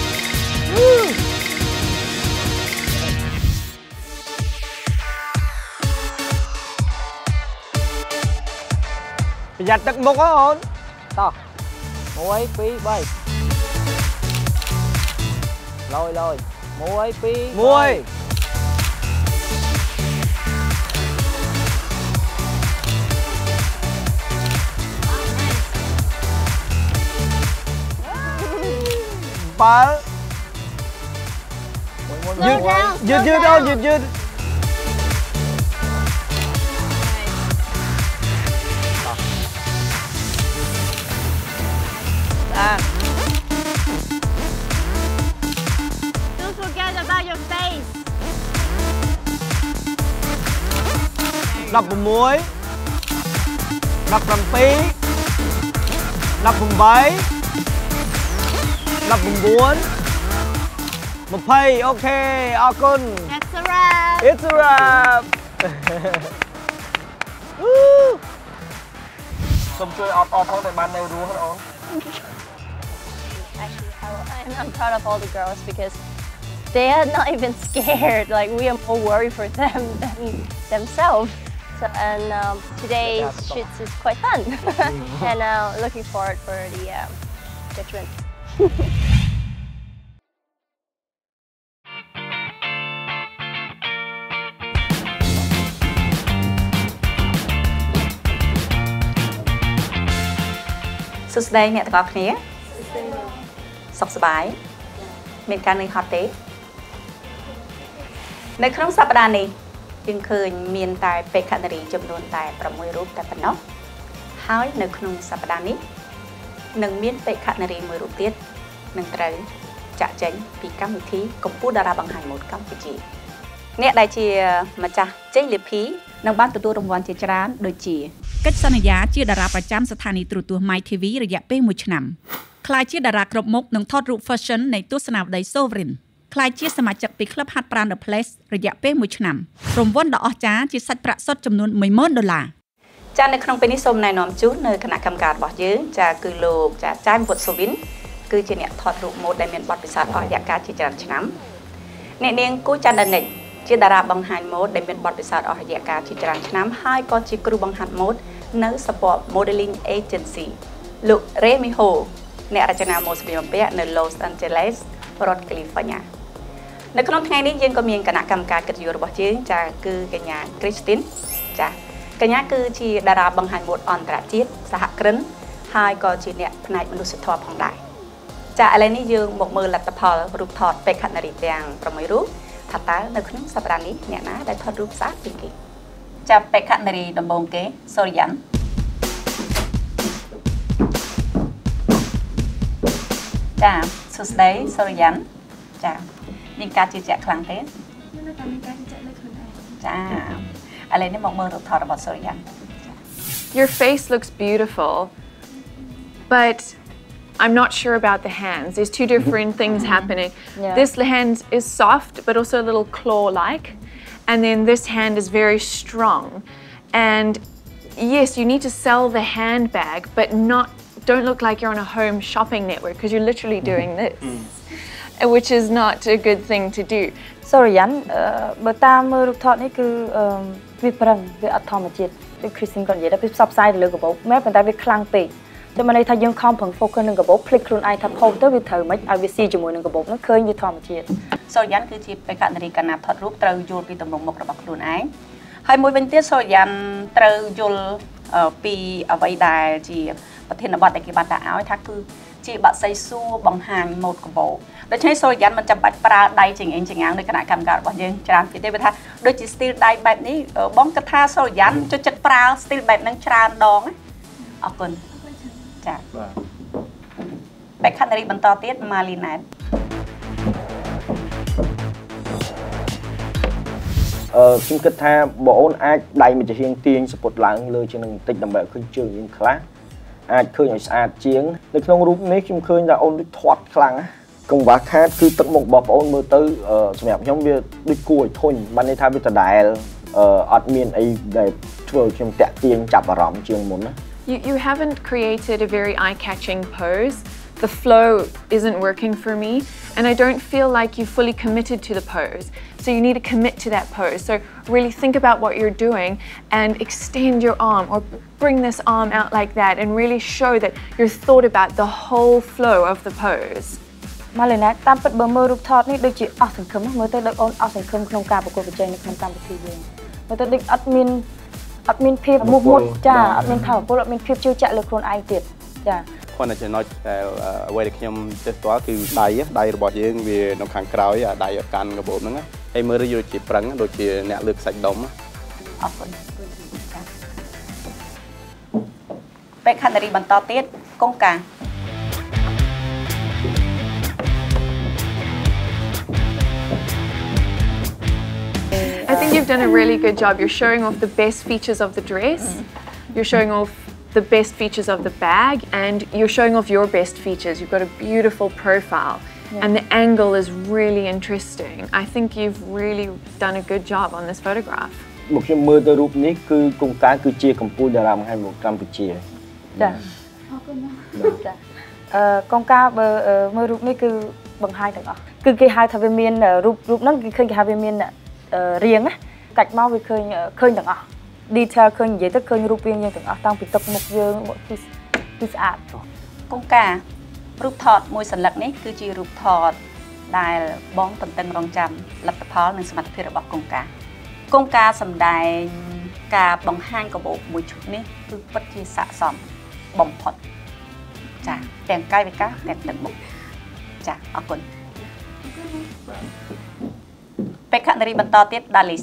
Bây giờ tắt mục á ôn to muối pi bay lôi lôi muối pi muối ba dư dư dư đâu dư dư Ah. Don't forget about your face. đập muối đập rầm pi đập bảy đập bốn một phay ok ở con That's a wrap. it's a wrap xong chơi ọt ọt thôi để bàn này rúa hết ổn. Actually, I'm, I'm proud of all the girls because they are not even scared. Like we are more worried for them than themselves. So, and um, today's shoots is quite fun, and uh, looking forward for the um, judgment. Sốt đây nè các bạn sọc sờ bài miền can nơi hot tếในครั้งสัปดาห์นี้ยังเคยมีนตายเปคันรีจำนวนตายประมวยรูปแต่ปนนกหายในครั้งสัปดาห์นี้หนึ่งมีนเปคันรีมวยรูปเตี้ยหนึ่งไตรจะเจนปีกัมพูชีกบพูดาราบังหันหมดกัมพูชีเนี่ยได้เชียมาจากเจลิพีนักบ้านตัวตัวรางวัลเจจานโดยเชียកិច្ចសន្យាជាតារាប្រចាំស្ថានីយ៍ទូរទស្សន៍ My ที วี រយៈពេលមួយឆ្នាំក្លាយជាតារាគ្រប់មុខនិងថតរូប Fashion នៃទស្សនាវដ្តី Sovereign ក្លាយជាសមាជិកពីក្លឹបហាត់ប្រាណ The Place រយៈពេលមួយឆ្នាំរង្វាន់ដ៏អស្ចារ្យជាសាច់ប្រាក់សុទ្ធចំនួនមួយម៉ឺនដុល្លារចានៅក្នុងពេលនេះសូមណែនាំជូននៅគណៈកម្មការរបស់យើងចាគឺលោកចាចែមវុតសូវិនគឺជាអ្នកថតរូបម៉ូដដែលមានបទពិសោធន៍អស់រយៈកាលជាច្រើនឆ្នាំអ្នកនាងគូច័ន្ទនិចជាតារាបង្ហាញម៉ូដដែលមានបទពិសោធន៍អស់រយៈកាលជាច្រើនឆ្នាំហើយក៏ជាគ្រូបង្ហាត់ម៉ូដនៅសព Modeling Agency លោក Remy Ho អ្នករចនាម៉ូដសម្លៀកបំពាក់នៅ Los Angeles រដ្ឋ California នៅក្នុងថ្ងៃនេះយើងក៏មានគណៈកម្មការកិត្តិយសរបស់យើងចាគឺកញ្ញា Christine ចាកញ្ញាគឺជាតារាបង្ហាញម៉ូដអន្តរជាតិសហគ្រិនហើយក៏ជាអ្នកផ្នែកមនុស្សធម៌ផងដែរចាឥឡូវនេះយើងមកមើលលទ្ធផលរូបថតបេក្ខនារីទាំងប្រាំមួយរូបថាតើនៅក្នុងសប្តាហ៍នេះអ្នកណាដែលថតរូបស្អាតជាងគេចាប់បេក្ខនារីដំបូងគេសូរិយានចាសួស្តីសូរិយានចាមានការជឿជាក់ខ្លាំងទេមានតែមានការជឿជាក់លើខ្លួនឯងចាឥឡូវនេះមកមើលរូបថតរបស់សូរិយាន your face looks beautiful, but I'm not sure about the hands. There's two different things happening. Yeah. This hand is soft, but also a little claw-like. And then this hand is very strong. And yes, you need to sell the handbag, but not, don't look like you're on a home shopping network, because you're literally doing this, which is not a good thing to do. Sorry, Jan, បើតាមមើលរូបថតនេះគឺវាប្រឹងវាអត់ធម្មជាតិដូច Christine គាត់និយាយថាវាផ្សព្វផ្សាយទៅលើកាបូបមែនប៉ុន្តែវាខ្លាំងពេកតែមិនន័យថាយើងខំប្រឹង focus នឹងកាបូបភ្លេចខ្លួនឯងថាផុសទៅវាត្រូវមិនឲ្យវាស៊ីជាមួយនឹងកាបូបនោះឃើញវាធម្មជាតិ Sorry, Jan គឺជាបេក្ខនារីកណ្ណាថតរូបត្រូវយល់ពីទម្រង់មុខរបស់ខ្លួនឯងហើយមួយវិញទៀត Sorry, Jan ត្រូវយល់ពីអ្វីដែលជាប្រធានបទដែលគេបានដាក់ឲ្យថាគឺជាបាក់សីសួរបង្ហាញម៉ូដកាបូបដូច្នេះ Sorry, Jan មិនចាំបាច់ប្រើដៃចង្អេងចង្អាងនៅគណៈកម្មការរបស់យើងច្រើនពេកទេវាថាដូចជា style ដៃបែបនេះបងគិតថា Sorry, Jan ចូលចិត្តប្រើ style បែបហ្នឹងច្រើនដងអរគុណចា៎បាទបេក្ខនារីបន្តទៀត Marlene អឺខ្ញុំគិតថាបងអូនអាចដៃមួយជាងទាញសពុតឡើងលើជាងនឹងបន្តិចដើម្បីឲ្យឃើញជើងយើងខ្លះអាចឃើញឲ្យស្អាតជាងនៅក្នុងរូបនេះខ្ញុំឃើញថាអូនដូចធាត់ខ្លាំងណាកង្វះខាតគឺទឹកមុខរបស់បងអូនមើលទៅសម្រាប់ខ្ញុំវាដូចគួរឲ្យធុញបានន័យថាវាដដែលអត់មានអីដែលធ្វើឲ្យខ្ញុំតាក់ទាញចាប់អារម្មណ៍ជាងមុនណា You, you haven't created a very eye-catching pose. The flow isn't working for me, and I don't feel like you fully committed to the pose. So you need to commit to that pose. So really think about what you're doing and extend your arm or bring this arm out like that and really show that you're thought about the whole flow of the pose. Marlene តាមពិតបើមើលរូបថតនេះដូចជាអស់សង្ឃឹមមើលទៅដូចអូនអស់សង្ឃឹមក្នុងការប្រកួតប្រជែងនៅក្នុងកម្មវិធីយើងមើលទៅដូចអត់មានអត់មានភាពមុខមុតចាអត់មានថាពលអត់មានភាពជឿជាក់លើខ្លួនឯងទៀតចាគាត់តែចំណុចដែលអ្វីដែលខ្ញុំចេះស្គាល់គឺដៃដៃរបស់យើងវានៅខាងក្រោយដៃអត់កាន់កាបូបហ្នឹងហើយមើលទៅយកជាប្រឹងដូចជាអ្នកលើកសាច់ដុំអរគុណបេក្ខនារីបន្តទៀតកុងកា I think you've done a really good job. You're showing off the best features of the dress, mm. you're showing off the best features of the bag, and you're showing off your best features. You've got a beautiful profile, yeah. and the angle is really interesting. I think you've really done a good job on this photograph. មកខ្ញុំមើលទៅរូបនេះគឺកុងកាគឺជាកម្ពុជាតារាបង្ហាញមកកម្ពុជាចាអរគុណចាអឺកុងកាបើមើលរូបនេះគឺបង្ហាញទាំងអស់គឺគេហៅថាវាមានរូបរូបហ្នឹងគេឃើញគេហៅវាមានរៀងណាកាច់មកវាឃើញឃើញទាំងអស់ detail ឃើញនិយាយទៅឃើញរូបរាងយើងទាំងអស់តាំងពីទឹកមុខយើងគឺគឺស្អាតកុងការូបថតមួយសន្លឹកនេះគឺជារូបថតដែលបងតន្ទឹងរង់ចាំលទ្ធផលនិងសមត្ថភាពរបស់កុងកាកុងកាសម្ដែងការបង្ហាញកាបូបមួយឈុតនេះគឺពិតជាស័ក្តិសមបំផុតចាទាំងកាយវិការទាំងទឹកមុខចាអរគុណបេក្ខនារីបន្តទៀត Dalis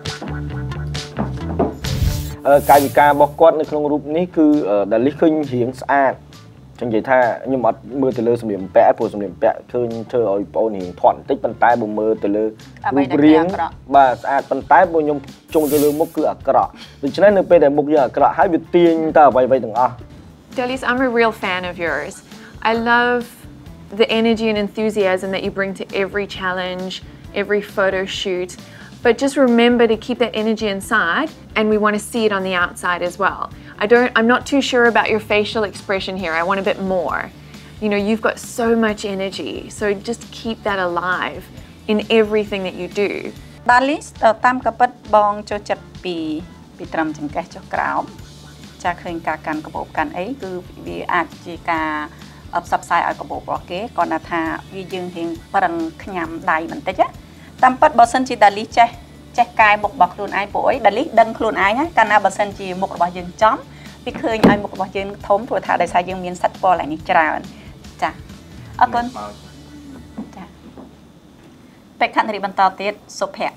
អឺកាយវិការរបស់គាត់នៅក្នុងរូបនេះគឺ Dalis ឃើញរៀងស្អាតចឹងនិយាយថាខ្ញុំអត់មើលទៅលើសម្លៀកបំពាក់ព្រោះសម្លៀកបំពាក់ឃើញធ្វើឲ្យបងអូនរៀងធាត់បន្តិចប៉ុន្តែបើមើលទៅលើរូបរាងបាទស្អាតប៉ុន្តែបើខ្ញុំជុំទៅលើមុខគឺអាក្រក់ដូច្នេះនៅពេលដែលមុខយើងអាក្រក់ហើយវាទាញទៅអ្វីៗទាំងអស់ Dalis, I'm a real fan of yours. I love the energy and enthusiasm that you bring to every challenge, every photo shoot, but just remember to keep that energy inside, and we want to see it on the outside as well. I don't, I'm not too sure about your facial expression here. I want a bit more. You know, you've got so much energy, so just keep that alive in everything that you do. Dalis តាមក៏ពិតបងចូលចិត្តពីពីត្រឹមចង្កេះចុះក្រោមចាឃើញការកាន់កាបូបកាន់អីគឺវាអាចជាការផ្សព្វផ្សាយឲ្យកាបូបរបស់គេគាត់ថាវាយើងរៀងប្រឹងខ្ញាំដៃបន្តិចណាតាមពិតបើសិនជា Dalis ចេះចេះកែមុខរបស់ខ្លួនឯងពួកអី Dalis ដឹងខ្លួនឯងណាកាលណាបើសិនជាមុខរបស់យើងចំវាឃើញឲ្យមុខរបស់យើងធំព្រោះថាដោយសារយើងមានសាច់ពណ៌ឡើងនេះច្រើនចាអរគុណចាបេក្ខនារីបន្តទៀតសុភ័ក្រ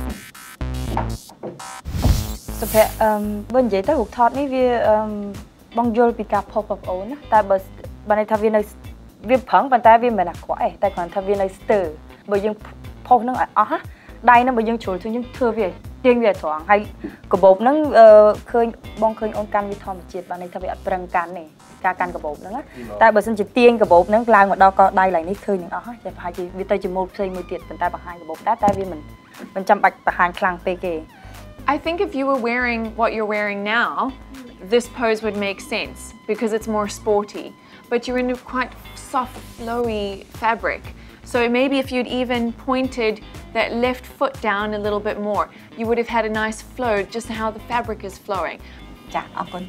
សុភ័ក្រអឺបើនិយាយទៅរូបថតនេះវាអឺបងយល់ពីការផុសបងប្អូនណាតែបើបើន័យថាវានៅវាប្រឹងប៉ុន្តែវាមិនមែនអាក្រក់ទេតែគ្រាន់ថាវានៅស្ទើរបើយើងផុសនឹងអត់អស់ដៃនឹងបើយើងជ្រុលទៅយើងធ្វើវាទៀងវាត្រង់ហើយកាបូបហ្នឹងឃើញបងឃើញអូនកាន់វាធម្មជាតិបានន័យថាវាអត់ប្រឹងកាន់ទេការកាន់កាបូបហ្នឹងតែបើសិនជាទាញកាបូបហ្នឹងឡើងមកដល់កដៃឡើងនេះឃើញទាំងអស់ហើយតែប្រហែលជាវាទៅជាម៉ូដផ្សេងមួយទៀតប៉ុន្តែបង្ហាញកាបូបដែរតែវាមិនមិនចាំបាច់បង្ហាញខ្លាំងពេកទេ I think if you were wearing what you're wearing now, this pose would make sense because it's more sporty. But you're in a quite soft, flowy fabric. So maybe if you'd even pointed that left foot down a little bit more, you would have had a nice flow just how the fabric is flowing. ចាអរគុណ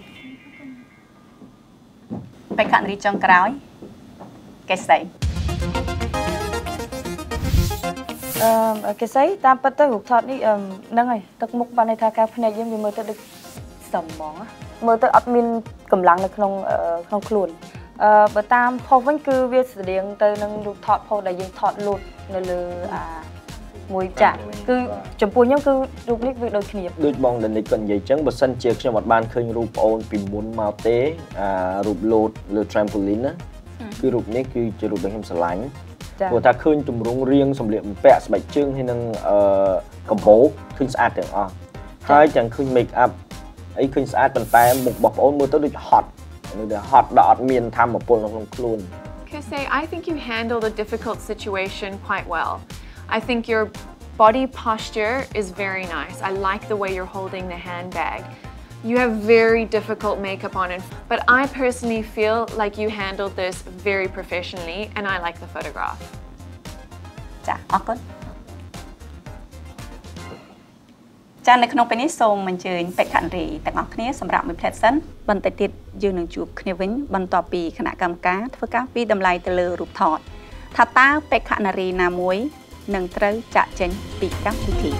បេក្ខនារីចុងក្រោយកេសីអឺកេសីតាមពិតទៅរូបថតនេះហ្នឹងហើយទឹកមុខបានន័យថាការភ្នែកយើងវាមើលទៅដូចសំហ្មងមើលទៅអត់មានកម្លាំងនៅក្នុងក្នុងខ្លួនអឺបើតាមផុសវិញគឺវាស្តៀងទៅនឹងរូបថតផុសដែលយើងថតលូតនៅលើអាមួយចាក់គឺចំពោះខ្ញុំគឺរូបនេះវាដូចគ្នាដូចបងដានិចគាត់និយាយអញ្ចឹងបើសិនជាខ្ញុំអត់បានឃើញរូបប្អូនពីមុនមកទេអារូបលូតលើ trampoline ណាគឺរូបនេះគឺជារូបដែលខ្ញុំស្រឡាញ់ព្រោះថាឃើញទម្រង់រាងសម្លៀកបំពាក់ស្បែកជើងហើយនឹងអឺកាបូបឃើញស្អាតទាំងអស់ហើយទាំងឃើញ make up អីឃើញស្អាតប៉ុន្តែមុខរបស់ប្អូនមើលទៅដូច hot នៅតែ hot ដល់អត់មានធម៌ពលនៅក្នុងខ្លួន Kese, I think you handled a difficult situation quite well. I think your body posture is very nice. I like the way you're holding the handbag. You have very difficult makeup on it, but I personally feel like you handled this very professionally and I like the photograph. ចាអរគុណចានៅក្នុងពេលនេះសូមអញ្ជើញបេក្ខនារីទាំងអស់គ្នាសម្រាប់មួយផ្លែសិនបន្តិចទៀតយើងនឹងជួបគ្នាវិញបន្ទាប់ពីគណៈកម្មការធ្វើការពីតម្លៃទៅលើរូបថតថាតើបេក្ខនារីណាមួយនឹងត្រូវចាក់ចេញពីកម្មវិធី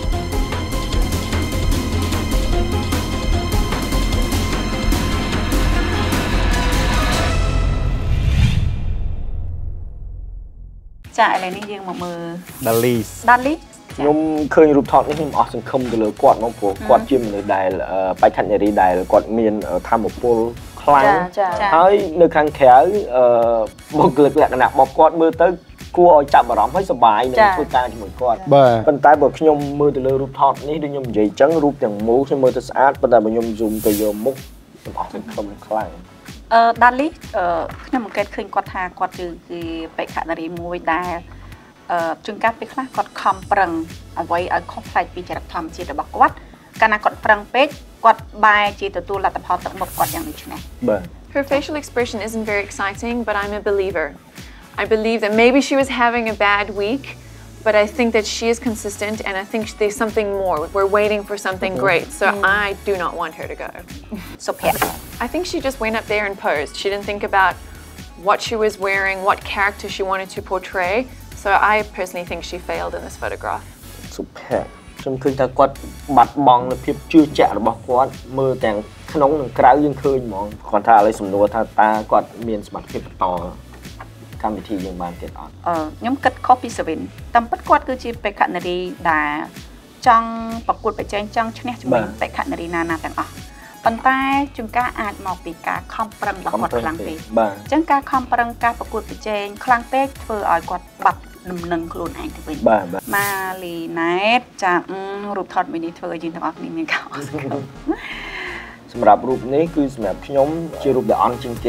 ចាឥឡូវនេះយើងមកមើល Dalis Dalis ខ្ញុំឃើញរូបថតនេះខ្ញុំអស់សង្ឃឹមទៅលើគាត់មកព្រោះគាត់ជាមនុស្សដែលបេក្ខនារីដែលគាត់មានធម៌ពលខ្លាំងហើយនៅខាងក្រៅអឺបុគ្គលិកលក្ខណៈរបស់គាត់មើលទៅគួរឲ្យចាប់អារម្មណ៍ហើយសប្បាយនឹងធ្វើការជាមួយគាត់ប៉ុន្តែបើខ្ញុំមើលទៅលើរូបថតនេះដូចខ្ញុំនិយាយអញ្ចឹងរូបទាំងមូលខ្ញុំមើលទៅស្អាតប៉ុន្តែបើខ្ញុំ zoom ទៅយកមុខខ្ញុំអស់សង្ឃឹមខ្លាំងអឺ Dalis អឺខ្ញុំអង្កេតឃើញគាត់ថាគាត់គឺជាបេក្ខនារីមួយដែលអឺជួនកាលពេលខ្លះគាត់ខំប្រឹងអ្វីឲ្យខុសប្លែកពីចរិតធម្មជាតិរបស់គាត់កាលណាគាត់ប្រឹងពេកគាត់បែរជាទទួលលទ្ធផលទឹកមុខគាត់យ៉ាងដូចនេះបាទ Her facial expression isn't very exciting, but I'm a believer. I believe that maybe she was having a bad week, but I think that she is consistent and I think there's something more. We're waiting for something mm-hmm. great, so mm. I do not want her to go. So Pat, I think she just went up there and posed. She didn't think about what she was wearing, what character she wanted to portray. So I personally think she failed in this photograph. Super. ខ្ញុំឃើញថាគាត់បាត់បង់នូវភាពជឿជាក់របស់គាត់មើលទាំងក្នុងនិងក្រៅយើងឃើញហ្មងគាត់ថាឥឡូវសំណួរថាតើគាត់មានសមត្ថភាពបន្តកម្មវិធីយើងបានទៀតអត់អឺខ្ញុំគិតខុសពីសាវិនតាមពិតគាត់គឺជាបេក្ខនារីដែលចង់ប្រកួតប្រជែងចង់ឈ្នះជាមួយបេក្ខនារីណាណាទាំងអស់ប៉ុន្តែជួនកាលអាចមកពីការខំប្រឹងរបស់គាត់ខ្លាំងពេកអញ្ចឹងការខំប្រឹងការប្រកួតប្រជែងខ្លាំងពេកធ្វើឲ្យគាត់បាត់ដំណឹងខ្លួនឯងទៅវិញម៉ាលីណែតចារូបថតមួយនេះធ្វើឲ្យយើងទាំងអស់គ្នាមានការអរគុណសម្រាប់រូបនេះគឺសម្រាប់ខ្ញុំជារូបដែលអន់ជាងគេ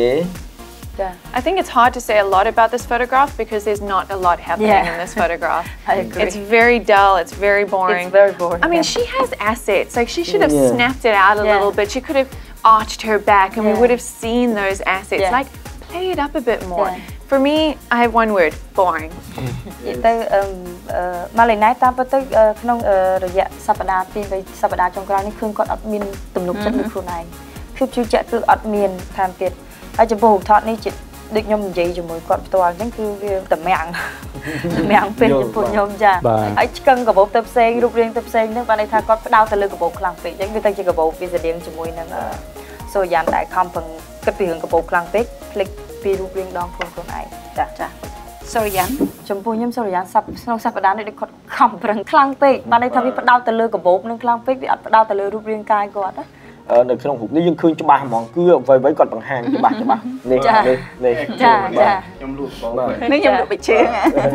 I think it's hard to say a lot about this photograph because there's not a lot happening yeah. in this photograph. I agree. It's very dull, it's very boring. It's very boring. I mean, yeah. she has assets. Like, she should have yeah. snapped it out a yeah. little bit. She could have arched her back and yeah. we would have seen those assets. Yeah. Like, play it up a bit more. Yeah. For me, I have one word, boring. ទៅម៉ាឡេណែតាមពិតទៅក្នុងរយៈសប្តាហ៍ពីរសប្តាហ៍ចុងក្រោយនេះឃើញគាត់អត់មានទំនុកចិត្តលើខ្លួនឯងភាពជឿជាក់គឺអត់មានថែមទៀតហើយចំពោះរូបថតនេះដូចខ្ញុំនិយាយជាមួយគាត់ផ្ទាល់អញ្ចឹងគឺវាតម្រាំងតម្រាំងពេកចំពោះខ្ញុំចាហើយឆ្កឹងកាបូបទៅផ្សេងរូបរាងទៅផ្សេងហ្នឹងបានន័យថាគាត់ផ្ដោតទៅលើកាបូបខ្លាំងពេកអញ្ចឹងវាទៅជាកាបូបវាស្តៀងជាមួយនឹងសូយ៉ានដែលខំប្រឹងគិតពីរឿងកាបូបខ្លាំងពេកភ្លេចពីរូបរាងដងខ្លួនខ្លួនឯងចាចាសូរ៉ានចំពោះខ្ញុំសូរ៉ានសប្ក្នុងសប្តាហ៍នេះដូចគាត់ខំប្រឹងខ្លាំងពេកបានន័យថាវាផ្ដោតទៅលើកាបូបនឹងខ្លាំងពេកវាអត់ផ្ដោតទៅលើរូបរាងកាយគាត់ណានៅក្នុងរូបនេះយើងឃើញច្បាស់ហ្មងគឺអ្វីៗគាត់បង្ហាញច្បាស់ច្បាស់នេះនេះនេះចាចាខ្ញុំលួចបងនេះខ្ញុំលួចបិជើង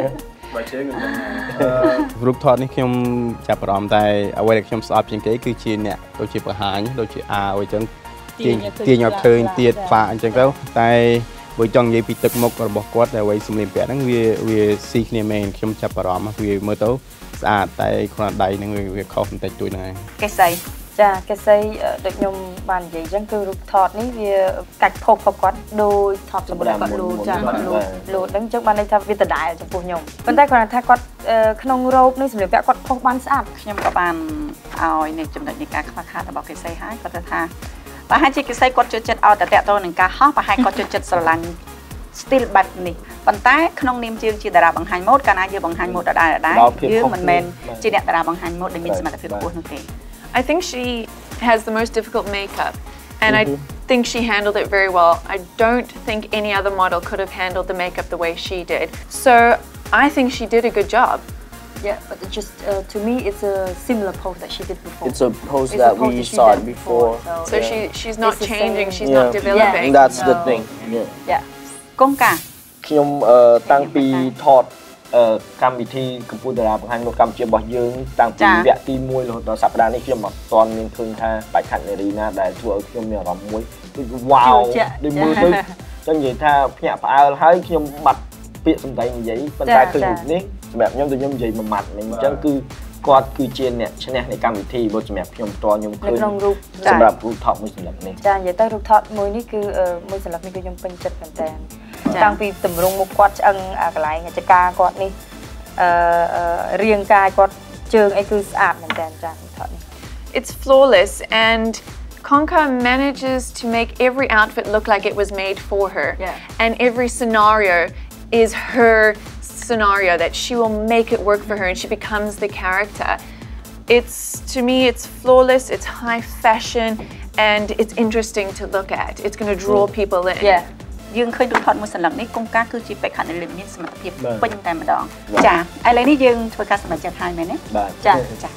បើជើងមិនដឹងរូបថតនេះខ្ញុំចាប់អារម្មណ៍តែអ្វីដែលខ្ញុំស្អប់ជាងគេគឺជាអ្នកដូចជាបង្ហាញដូចជាអាវអញ្ចឹងទាញទាញឲ្យឃើញទៀតផ្លាកអញ្ចឹងទៅតែបើចង់និយាយពីទឹកមុខរបស់គាត់តែអ្វីសម្លៀកបំពាក់ហ្នឹងវាវាស៊ីគ្នាមែនខ្ញុំចាប់អារម្មណ៍វាមើលទៅស្អាតតែគ្រាន់ដៃហ្នឹងវាខុសបន្តិចតួចហ្នឹងឯងកេសីចាកេសីដូចខ្ញុំបាននិយាយអញ្ចឹងគឺរូបថតនេះវាកាច់ផុសរបស់គាត់ដូចថតសម្រាប់គាត់លូតចាគាត់លូតលូតហ្នឹងអញ្ចឹងបានន័យថាវាដដែលចំពោះខ្ញុំប៉ុន្តែគាត់ថាគាត់ក្នុងរោគនេះសម្លៀកបំពាក់គាត់ផុសបានស្អាតខ្ញុំក៏បានឲ្យនៅចំណុចនៃការខ្វះខាតរបស់កេសីហើយគាត់ថាប្រហែលជាកេសីគាត់ចូលចិត្តឲ្យតែតកតនឹងការហោះប្រហែលគាត់ចូលចិត្តស្រឡាញ់ still បែបនេះប៉ុន្តែក្នុងនាមជាជាតារាបង្ហាញម៉ូដកាលណាយើងបង្ហាញម៉ូដដដែលដដែលយើងមិនមែនជាអ្នកតារាបង្ហាញម៉ូដដែលមានសមត្ថភាពខ្ពស់នោះទេ I think she has the most difficult makeup and I think she handled it very well. I don't think any other model could have handled the makeup the way she did. So I think she did a good job. Yeah, but it just uh, to me it's a similar pose that she did before. It's a pose it's that a pose we that saw it before. So, so yeah. she she's not it's changing, she's yeah. not developing. Yeah. That's so, the thing. Yeah. Yeah. កងកាខ្ញុំតាំងពីថតកម្មវិធីកម្ពុជាតារាបង្ហាញម៉ូដកម្ពុជារបស់យើងតាំងពីវគ្គទីមួយរហូតដល់សប្តាហ៍នេះខ្ញុំអត់ទាន់មានឃើញថាបេក្ខនារីណាដែលធ្វើឲ្យខ្ញុំមានអារម្មណ៍មួយគឺវ៉ាវដូចមើលទៅចឹងនិយាយថាភ្ញាក់ផ្អើលហើយខ្ញុំបាត់ពាក្យសម្ដីនិយាយប៉ុន្តែឃើញរូបនេះសម្រាប់ខ្ញុំទៅខ្ញុំនិយាយមួយម៉ាត់នេះអញ្ចឹងគឺគាត់គឺជាអ្នកឈ្នះនៃកម្មវិធីបើសម្រាប់ខ្ញុំផ្ទាល់ខ្ញុំឃើញក្នុងរូបសម្រាប់រូបថតមួយសន្លឹកនេះចានិយាយទៅរូបថតមួយនេះគឺមួយសន្លឹកនេះគឺខ្ញុំពេញចិត្តមែនតើតាំងពីតម្រង់មុខគាត់ឆ្អឹងអាកន្លែងចកាគាត់នេះអឺរាងកាយគាត់ជើងអីគឺស្អាតមែនតើចាថតនេះ It's flawless and Konka manages to make every outfit look like it was made for her. Yeah. And every scenario is her scenario that she will make it work for her and she becomes the character. It's, to me, it's flawless, it's high fashion, and it's interesting to look at. It's going to draw people in. Yeah. យើងឃើញរូបថតមួយសន្លឹកនេះកងកាគឺជាបេក្ខនារីមានសមត្ថភាពពេញតែម្ដងចាឥឡូវនេះយើងធ្វើការសម្រេចចិត្តហើយមែនទេចាចា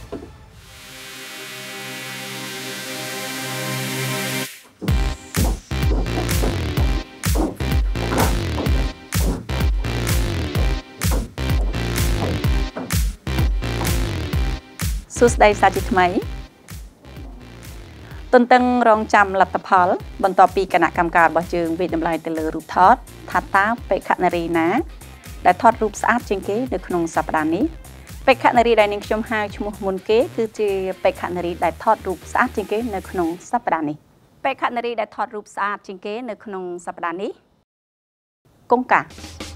សួស្តីសាជាថ្មីទន្ទឹងរងចាំលទ្ធផលបន្ទាប់ពីគណៈកម្មការរបស់យើងវិតម្លៃទៅលើរូបថតថាតើបេក្ខនារីណាដែលថតរូបស្អាតជាងគេនៅក្នុងសប្តាហ៍នេះបេក្ខនារីដែលនាងខ្ញុំហៅឈ្មោះមុនគេគឺជាបេក្ខនារីដែលថតរូបស្អាតជាងគេនៅក្នុងសប្តាហ៍នេះបេក្ខនារីដែលថតរូបស្អាតជាងគេនៅក្នុងសប្តាហ៍នេះកងកា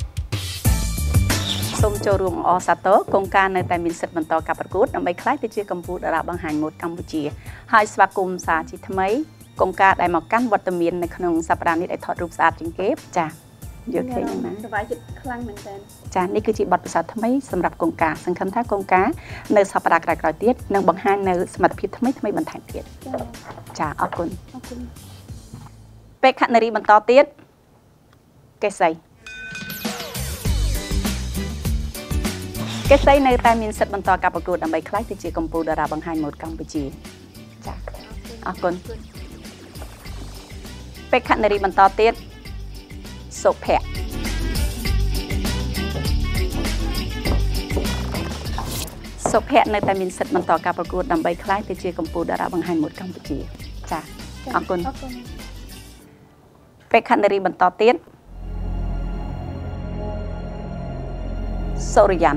សូមចូលរួមអបអរសាទរកងការនៅតែមានសិទ្ធិបន្តការប្រកួតដើម្បីក្លាយទៅជាកម្ពុជាតារាបង្ហាញម៉ូដកម្ពុជាហើយស្វាគមន៍សាជាថ្មីកងការដែលមកកាន់វត្តមាននៅក្នុងសប្តាហ៍នេះដែលថតរូបស្អាតជាងគេចាយល់ឃើញណាសប្បាយចិត្តខ្លាំងមែនតើចានេះគឺជាបទពិសោធន៍ថ្មីសម្រាប់កងការសង្ឃឹមថាកងការនៅសប្តាហ៍ក្រោយៗទៀតនឹងបង្ហាញនៅសមត្ថភាពថ្មីថ្មីបន្ថែមទៀតចាអរគុណអរគុណបេក្ខនារីបន្តទៀតកេសីកេសីនៅតែមានសិទ្ធិបន្តការប្រកួតដើម្បីក្លាយទៅជាកម្ពុជាតារាបង្ហាញម៉ូដកម្ពុជាចាអរគុណបេក្ខនារីបន្តទៀតសុភ័ក្រសុភ័ក្រនៅតែមានសិទ្ធិបន្តការប្រកួតដើម្បីក្លាយទៅជាកម្ពុជាតារាបង្ហាញម៉ូដកម្ពុជាចាអរគុណបេក្ខនារីបន្តទៀតសូរិយាន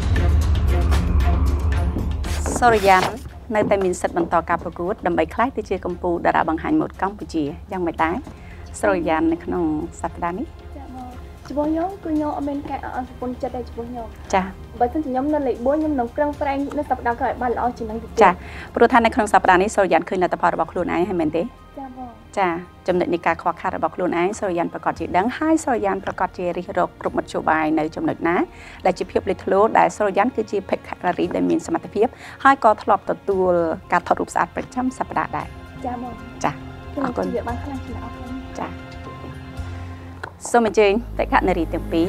សូរិយាននៅតែមានសិទ្ធិបន្តការប្រកួតដើម្បីក្លាយទៅជាកម្ពុជាតារាបង្ហាញម៉ូដកម្ពុជាយ៉ាងម៉េចដែរសូរិយាននៅក្នុងសប្តាហ៍នេះចាមកចំពោះខ្ញុំគឺខ្ញុំអត់មានការអត់ប្រពន្ធចិត្តទេចំពោះខ្ញុំចាបើមិនខ្ញុំនៅលេខbốnខ្ញុំនឹងប្រឹងប្រែងនៅសប្តាហ៍ក្រោយបានល្អជាងនេះទៀតចាព្រោះថានៅក្នុងសប្តាហ៍នេះសូរិយានឃើញលទ្ធផលរបស់ខ្លួនឯងហើយមែនទេចាបងចាចំណុចនៃការខ្វះខាតរបស់ខ្លួនឯងសូរិយានប្រកាសជាដឹងហើយសូរិយានប្រកាសជារិះរកគ្រប់មធ្យោបាយនៅចំណុចណាដែលជាភាពលេចធ្លោដែលសូរិយានគឺជាបេក្ខនារីដែលមានសមត្ថភាពហើយក៏ធ្លាប់ទទួលការថតរូបស្អាតប្រចាំសប្តាហ៍ដែរចាបងចាអរគុណបានខ្លាំងជាងអរគុណចាសូមអញ្ជើញបេក្ខនារីទាំងពីរ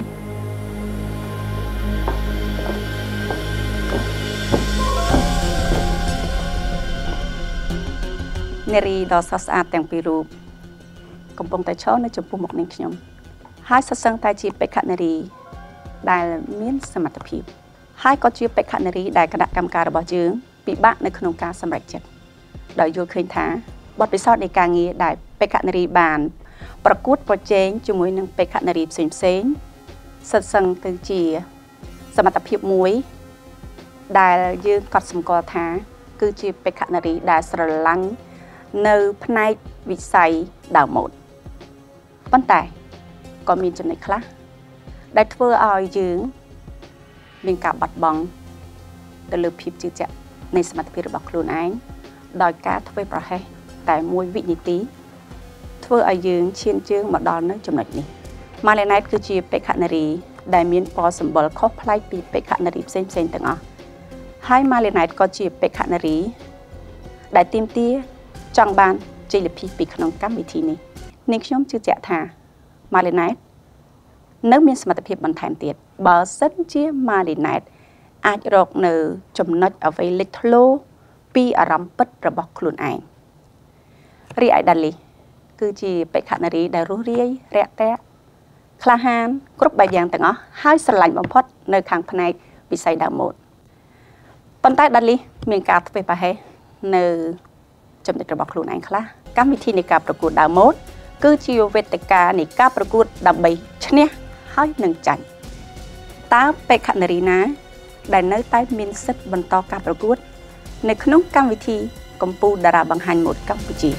នារីដ៏ស្រស់ស្អាតទាំងពីររូបកំពុងតែឈរនៅចំពោះមុខនាងខ្ញុំហើយសុទ្ធសឹងតែជាបេក្ខនារីដែលមានសមត្ថភាពហើយក៏ជាបេក្ខនារីដែលគណៈកម្មការរបស់យើងពិបាកនៅក្នុងការសម្រេចចិត្តដោយយល់ឃើញថាបទពិសោធន៍នៃការងារបេក្ខនារីបានប្រកួតប្រជែងជាមួយនឹងបេក្ខនារីផ្សេងផ្សេងសិតសឹងទៅជាសមត្ថភាពមួយដែលយើងកត់សម្គាល់ថាគឺជាបេក្ខនារីដែលស្រឡាញ់នៅផ្នែកវិស័យដើមម៉ូដប៉ុន្តែក៏មានចំណុចខ្លះដែលធ្វើឲ្យយើងមានការបាត់បង់ទៅលើភាពជឿជាក់នៃសមត្ថភាពរបស់ខ្លួនឯងដោយការធ្វើប្រហែសតែមួយវិនាទីធ្វើឲ្យយើងឈានជើងមកដល់នៅចំណុចនេះម៉ាឡេណែតគឺជាបេក្ខនារីដែលមានពណ៌សម្បុរខុសប្លែកពីបេក្ខនារីផ្សេងផ្សេងទាំងអស់ហើយម៉ាឡេណែតក៏ជាបេក្ខនារីដែលទាមទារចង់បានជ័យលាភីពីក្នុងកម្មវិធីនេះនាងខ្ញុំជឿជាក់ថាម៉ាឡេណែតនៅមានសមត្ថភាពបន្ថែមទៀតបើសិនជាម៉ាឡេណែតអាចរកនៅចំណុចអ្វីលេចធ្លោពីអារម្មណ៍ពិតរបស់ខ្លួនឯងរីឯដាលីគឺជាបេក្ខនារីដែលរស់រាយរាក់ទាក់ក្លាហានគ្រប់បែបយ៉ាងទាំងអស់ហើយស្រឡាញ់បំផុតនៅខាងផ្នែកវិស័យដើមម៉ូដប៉ុន្តែដាលីមានការធ្វេសប្រហែសនៅចំណុចរបស់ខ្លួនឯងខ្លះកម្មវិធីនៃការប្រកួតដើមម៉ូដគឺជាវេទិកានៃការប្រកួតដើម្បីឈ្នះហើយនឹងចាញ់តើបេក្ខនារីណាដែលនៅតែមានសិទ្ធិបន្តការប្រកួតនៅក្នុងកម្មវិធីកម្ពុជាតារាបង្ហាញម៉ូដកម្ពុជា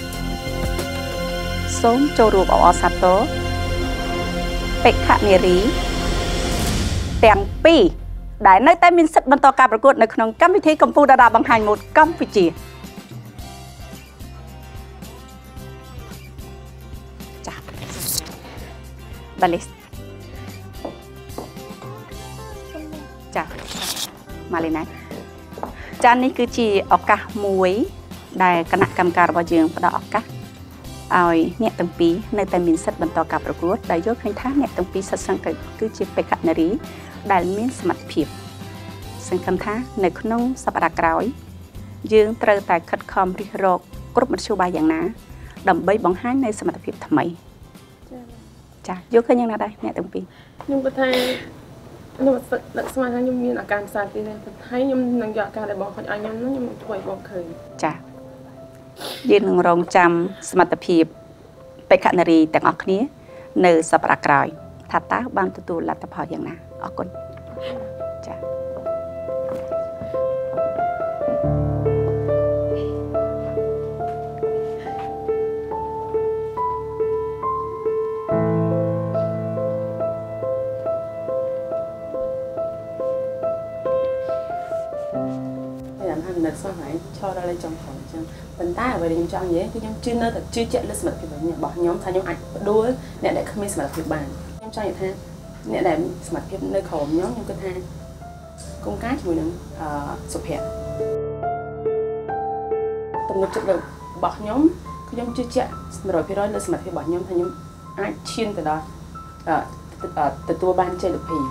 សូមចូលរួមអបអរសាទរបេក្ខនារីទាំងពីរដែលនៅតែមានសិទ្ធិបន្តការប្រកួតនៅក្នុងកម្មវិធីកម្ពុជាតារាបង្ហាញម៉ូដកម្ពុជាចា៎ដាលីចា៎ម៉ាឡេណែតចា៎នេះគឺជាឱកាសមួយដែលគណៈកម្មការរបស់យើងផ្ដល់ឱកាសឲ្យអ្នកទាំងពីរនៅតែមានសិទ្ធិបន្តការប្រកួតដែលយល់ឃើញថាអ្នកទាំងពីរសិទ្ធិសង្កេតគឺជាបេក្ខនារីដែលមានសមត្ថភាពសង្ឃឹមថានៅក្នុងសប្តាហ៍ក្រោយយើងត្រូវតែខិតខំរិះរកគ្រប់មធ្យោបាយយ៉ាងណាដើម្បីបង្ហាញនៅសមត្ថភាពថ្មីចា៎យល់ឃើញយ៉ាងណាដែរអ្នកទាំងពីរខ្ញុំគិតថាខ្ញុំដឹកស្មានថាខ្ញុំមានអាការផ្សាយទីនេះហើយខ្ញុំនឹងយកអាការដែលបងខុសឲ្យខ្ញុំខ្ញុំធ្វើឲ្យបងឃើញចា៎យើងនឹងរងចាំសមត្ថភាពបេក្ខនារីទាំងអស់គ្នានៅសប្តាហ៍ក្រោយថាតើបានទទួលលទ្ធផលយ៉ាងណាអរគុណចា៎នៅសោះហើយឈរដល់ចំក្រោយអញ្ចឹងប៉ុន្តែអ្វីដែលខ្ញុំចង់និយាយគឺខ្ញុំជឿនៅតែជឿជាក់លើសមត្ថភាពរបស់ខ្ញុំថាខ្ញុំអាចផ្ដួលអ្នកដែលគ្មានសមត្ថភាពបានខ្ញុំចង់និយាយថាអ្នកដែលសមត្ថភាពនៅក្រោមខ្ញុំខ្ញុំគិតថាកុំការជាមួយនឹងអឺសុភ័ក្រទំនុកចិត្តរបស់ខ្ញុំគឺខ្ញុំជឿជាក់ một trăm phần trăm លើសមត្ថភាពរបស់ខ្ញុំថាខ្ញុំអាចឈានទៅដល់ទទួលបានជ័យលាភី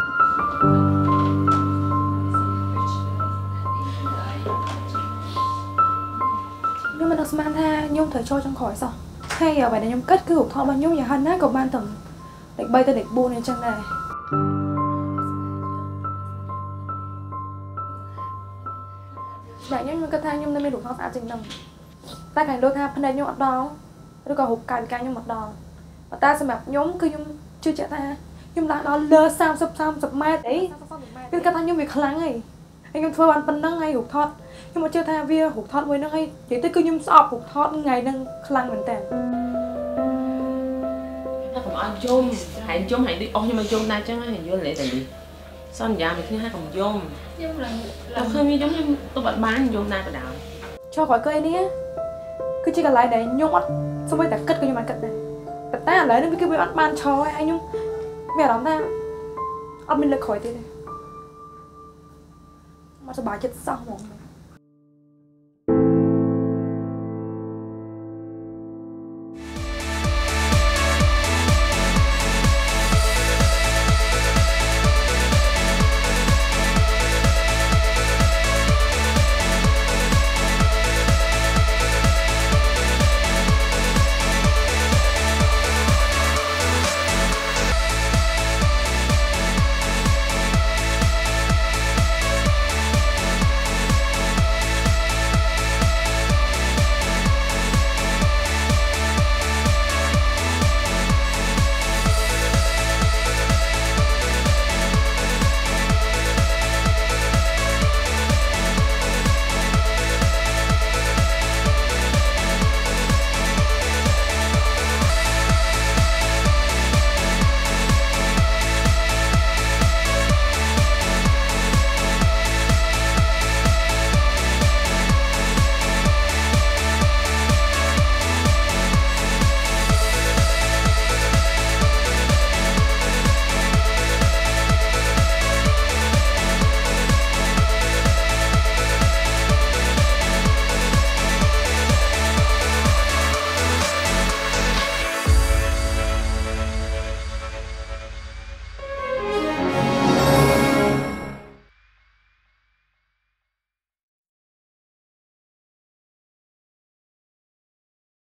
ខ្ញុំមិនដឹងស្មានថាខ្ញុំត្រូវចូលចុងក្រោយសោះហើយអ្វីដែលខ្ញុំគិតគឺរូបថតរបស់ខ្ញុំយ៉ាងហោចណាស់ក៏បានទាំងលេខបីទៅលេខបួនអញ្ចឹងដែរតែខ្ញុំខ្ញុំគិតថាខ្ញុំនៅមានរូបថតស្អាតជាងនឹងតែខាងលើថាភ្នែកខ្ញុំអត់ដល់ឬក៏រូបកាយវិការខ្ញុំអត់ដល់តែសម្រាប់ខ្ញុំគឺខ្ញុំជឿជាក់ថាខ្ញុំឡើងដល់លើសាមសិប សាមសិបម៉ែត្រអីគឺគាត់ថាខ្ញុំវាខ្លាំងហើយហើយខ្ញុំធ្វើបានប៉ុណ្ណឹងហើយរូបថតខ្ញុំមកជឿថាវារូបថតមួយហ្នឹងហើយនិយាយទៅគឺខ្ញុំស្អប់រូបថតថ្ងៃហ្នឹងខ្លាំងមែនតើថាកុំឲ្យយំហើយយំហើយដូចអស់ខ្ញុំមកយំដែរអញ្ចឹងហើយយល់លេតែនេះសន្យាមួយគ្នាហើយកុំយំខ្ញុំឡើងដល់ឃើញវាយំខ្ញុំទៅអត់បានយំដែរបណ្ដោយចុះក្រោយគេនេះគឺជាកន្លែងដែលខ្ញុំអត់សូម្បីតែគិតក៏ខ្ញុំអត់គិតដែរប៉ុន្តែឥឡូវនេះគឺវាអត់បានឈរហើយខ្ញុំមានអារម្មណ៍ថាអត់មានលើកក្រោយទៀតទេមកសប្បាយចិត្តសោះហ្មង